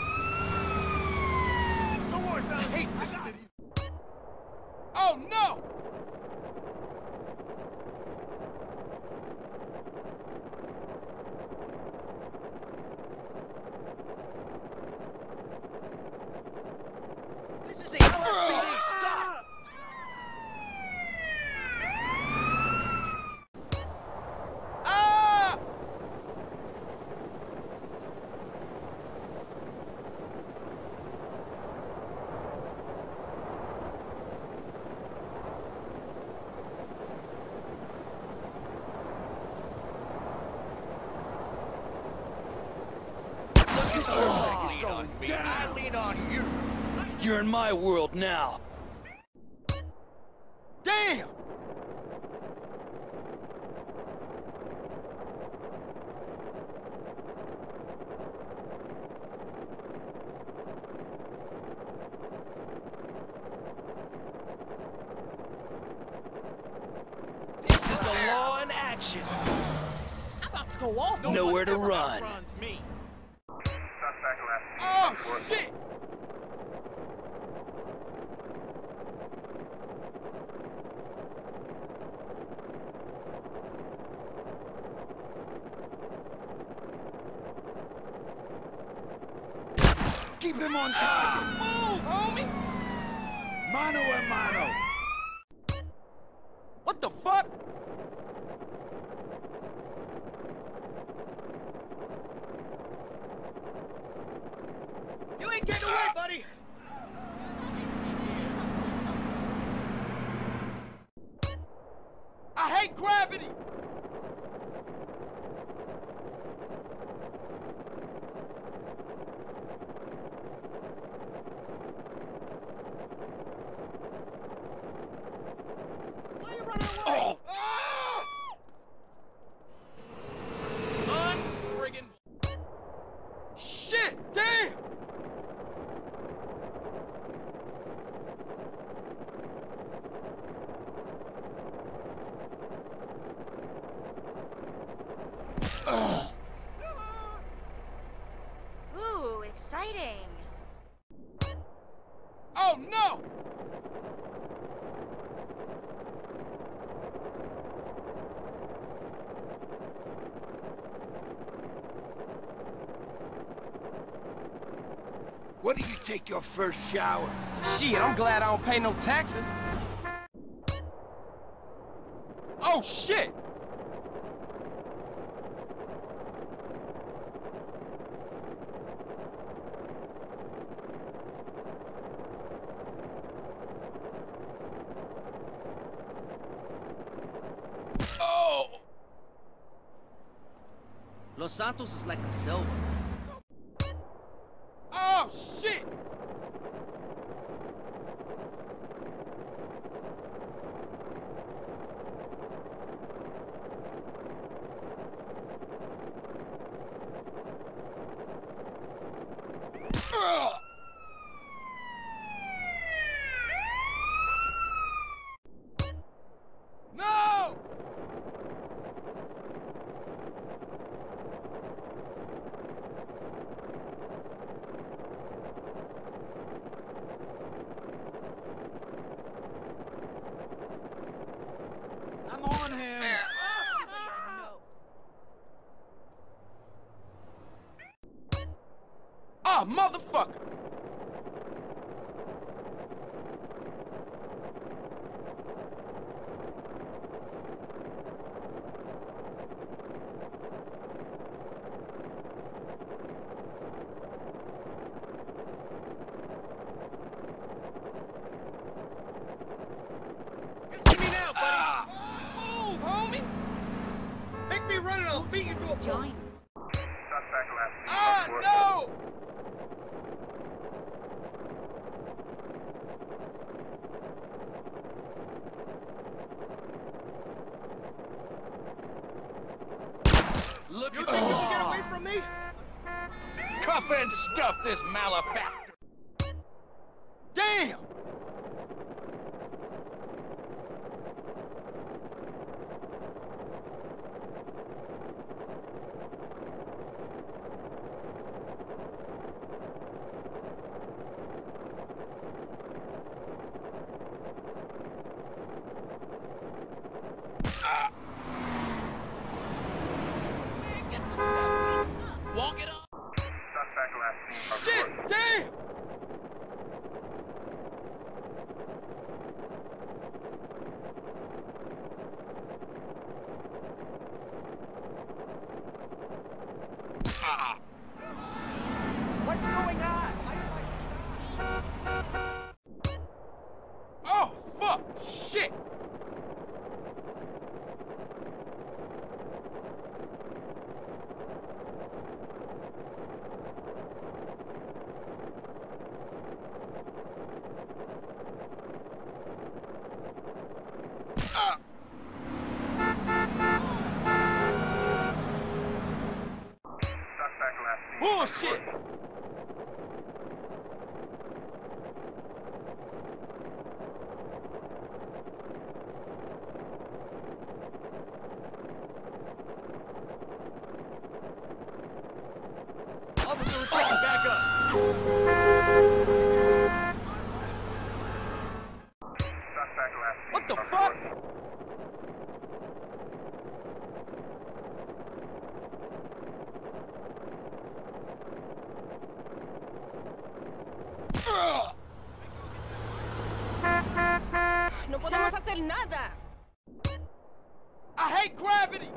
Don't worry, I hate this city. Oh, no! This is the LSPD. Stop! Ah! I lean on you. You're in my world now. Damn! This is the law in action. I'm about to go off. Nowhere to run. Runs me. Suspect left. Oh, shit! Keep him on target. Move, homie! Mano a mano. What the fuck? You ain't getting away, buddy. I hate gravity! Why are you running away? Unfriggin' shit! Damn! Ooh, exciting. Oh no! When do you take your first shower? Shit, I'm glad I don't pay no taxes. Oh shit! Oh! Los Santos is like a silver. Oh shit! Ugh! No! I'm on him. Ah, motherfucker! Hit me now, buddy. Ah! Move, homie! Make me run and I'll beat you to a pulp. Join. Suspect left. Ah, no! Look You at think you can get away from me? Cuff and stuff this malefactor. Damn! Bullshit! Officer report, back up. Suspect last seen What the on fuck? foot. No podemos hacer nada. I hate gravity!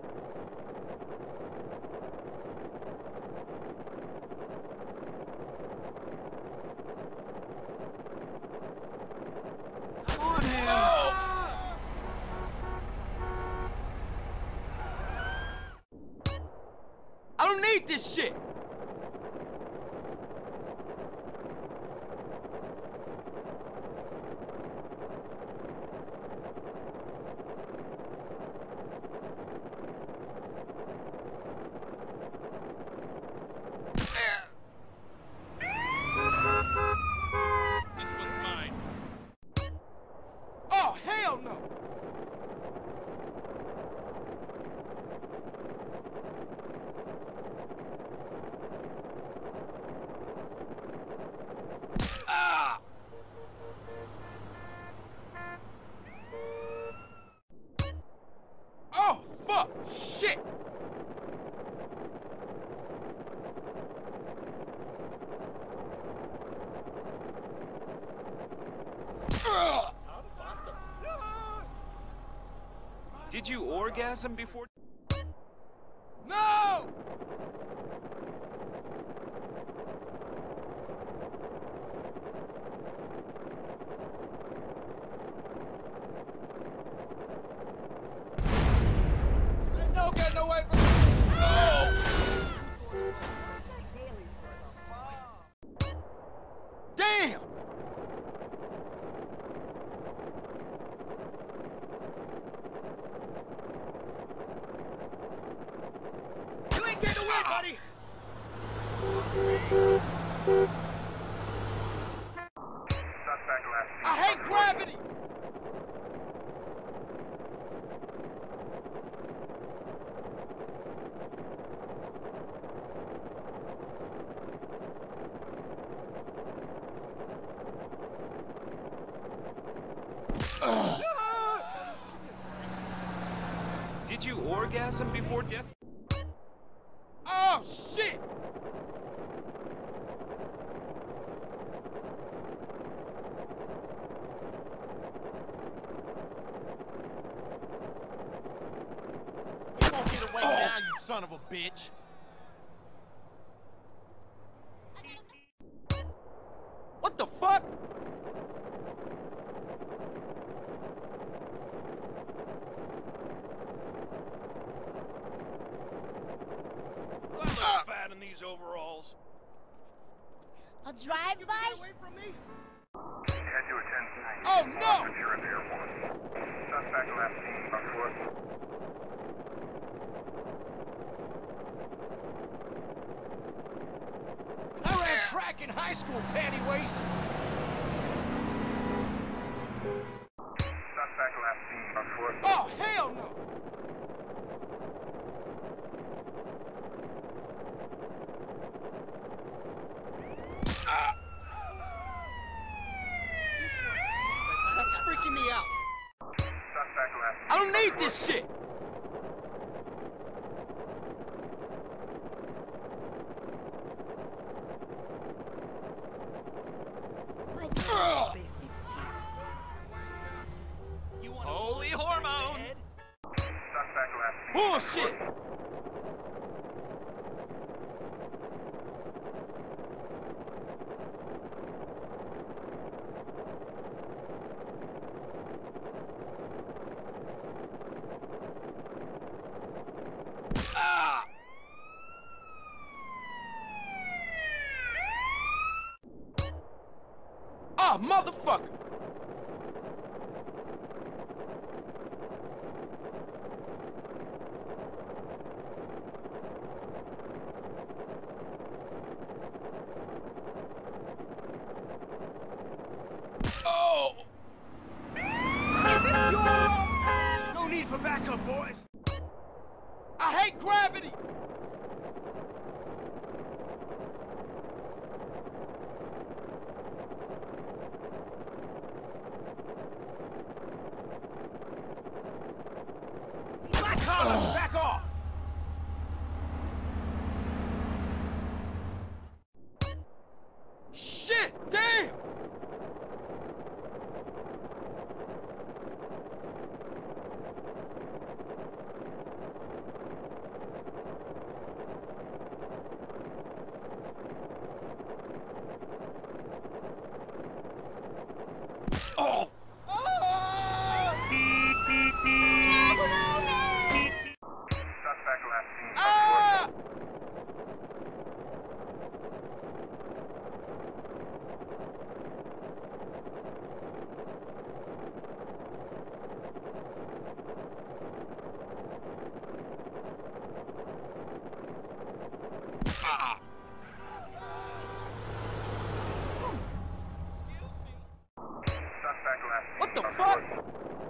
On him. I don't need this shit! This one's mine. Oh, hell no! Ah! Oh, fuck! Shit! Ugh! Did you orgasm before? No! No getting away from Damn! You ain't getting away, buddy. Suspect last seen I hate on foot. gravity! Ugh. Did you orgasm before death? Oh, shit! You won't get away now, you son of a bitch. What the fuck? I look fat in these overalls. A drive-by? Away from me. Head to a 10-9. Oh, no! If you're in there, one. Suspect last seen on foot. I ran track in high school, panty waist. Suspect last seen on foot. Oh, hell no! Ah! That's freaking me out. Suspect last seen I don't need on this foot. shit! Ugh! You want holy hormone? Suspect last seen on Bullshit! foot. Ah! Oh, motherfucker! for backup, boys. I hate gravity! Back off! Shit! Damn! Oh! Suspect last seen Ah! Ah! Suspect last seen What the on fuck? foot.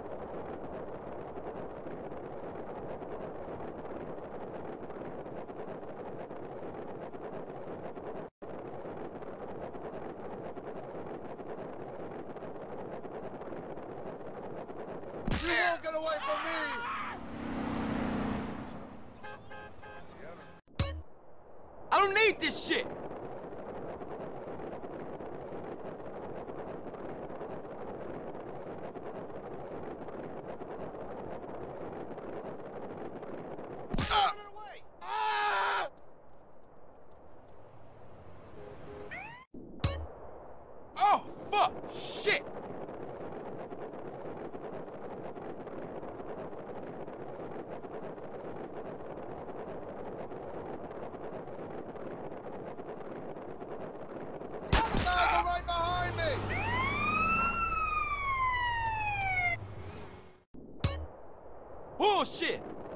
You won't get away from me! I don't need this shit! Ah! Oh, fuck! Shit! Right behind me! Bullshit!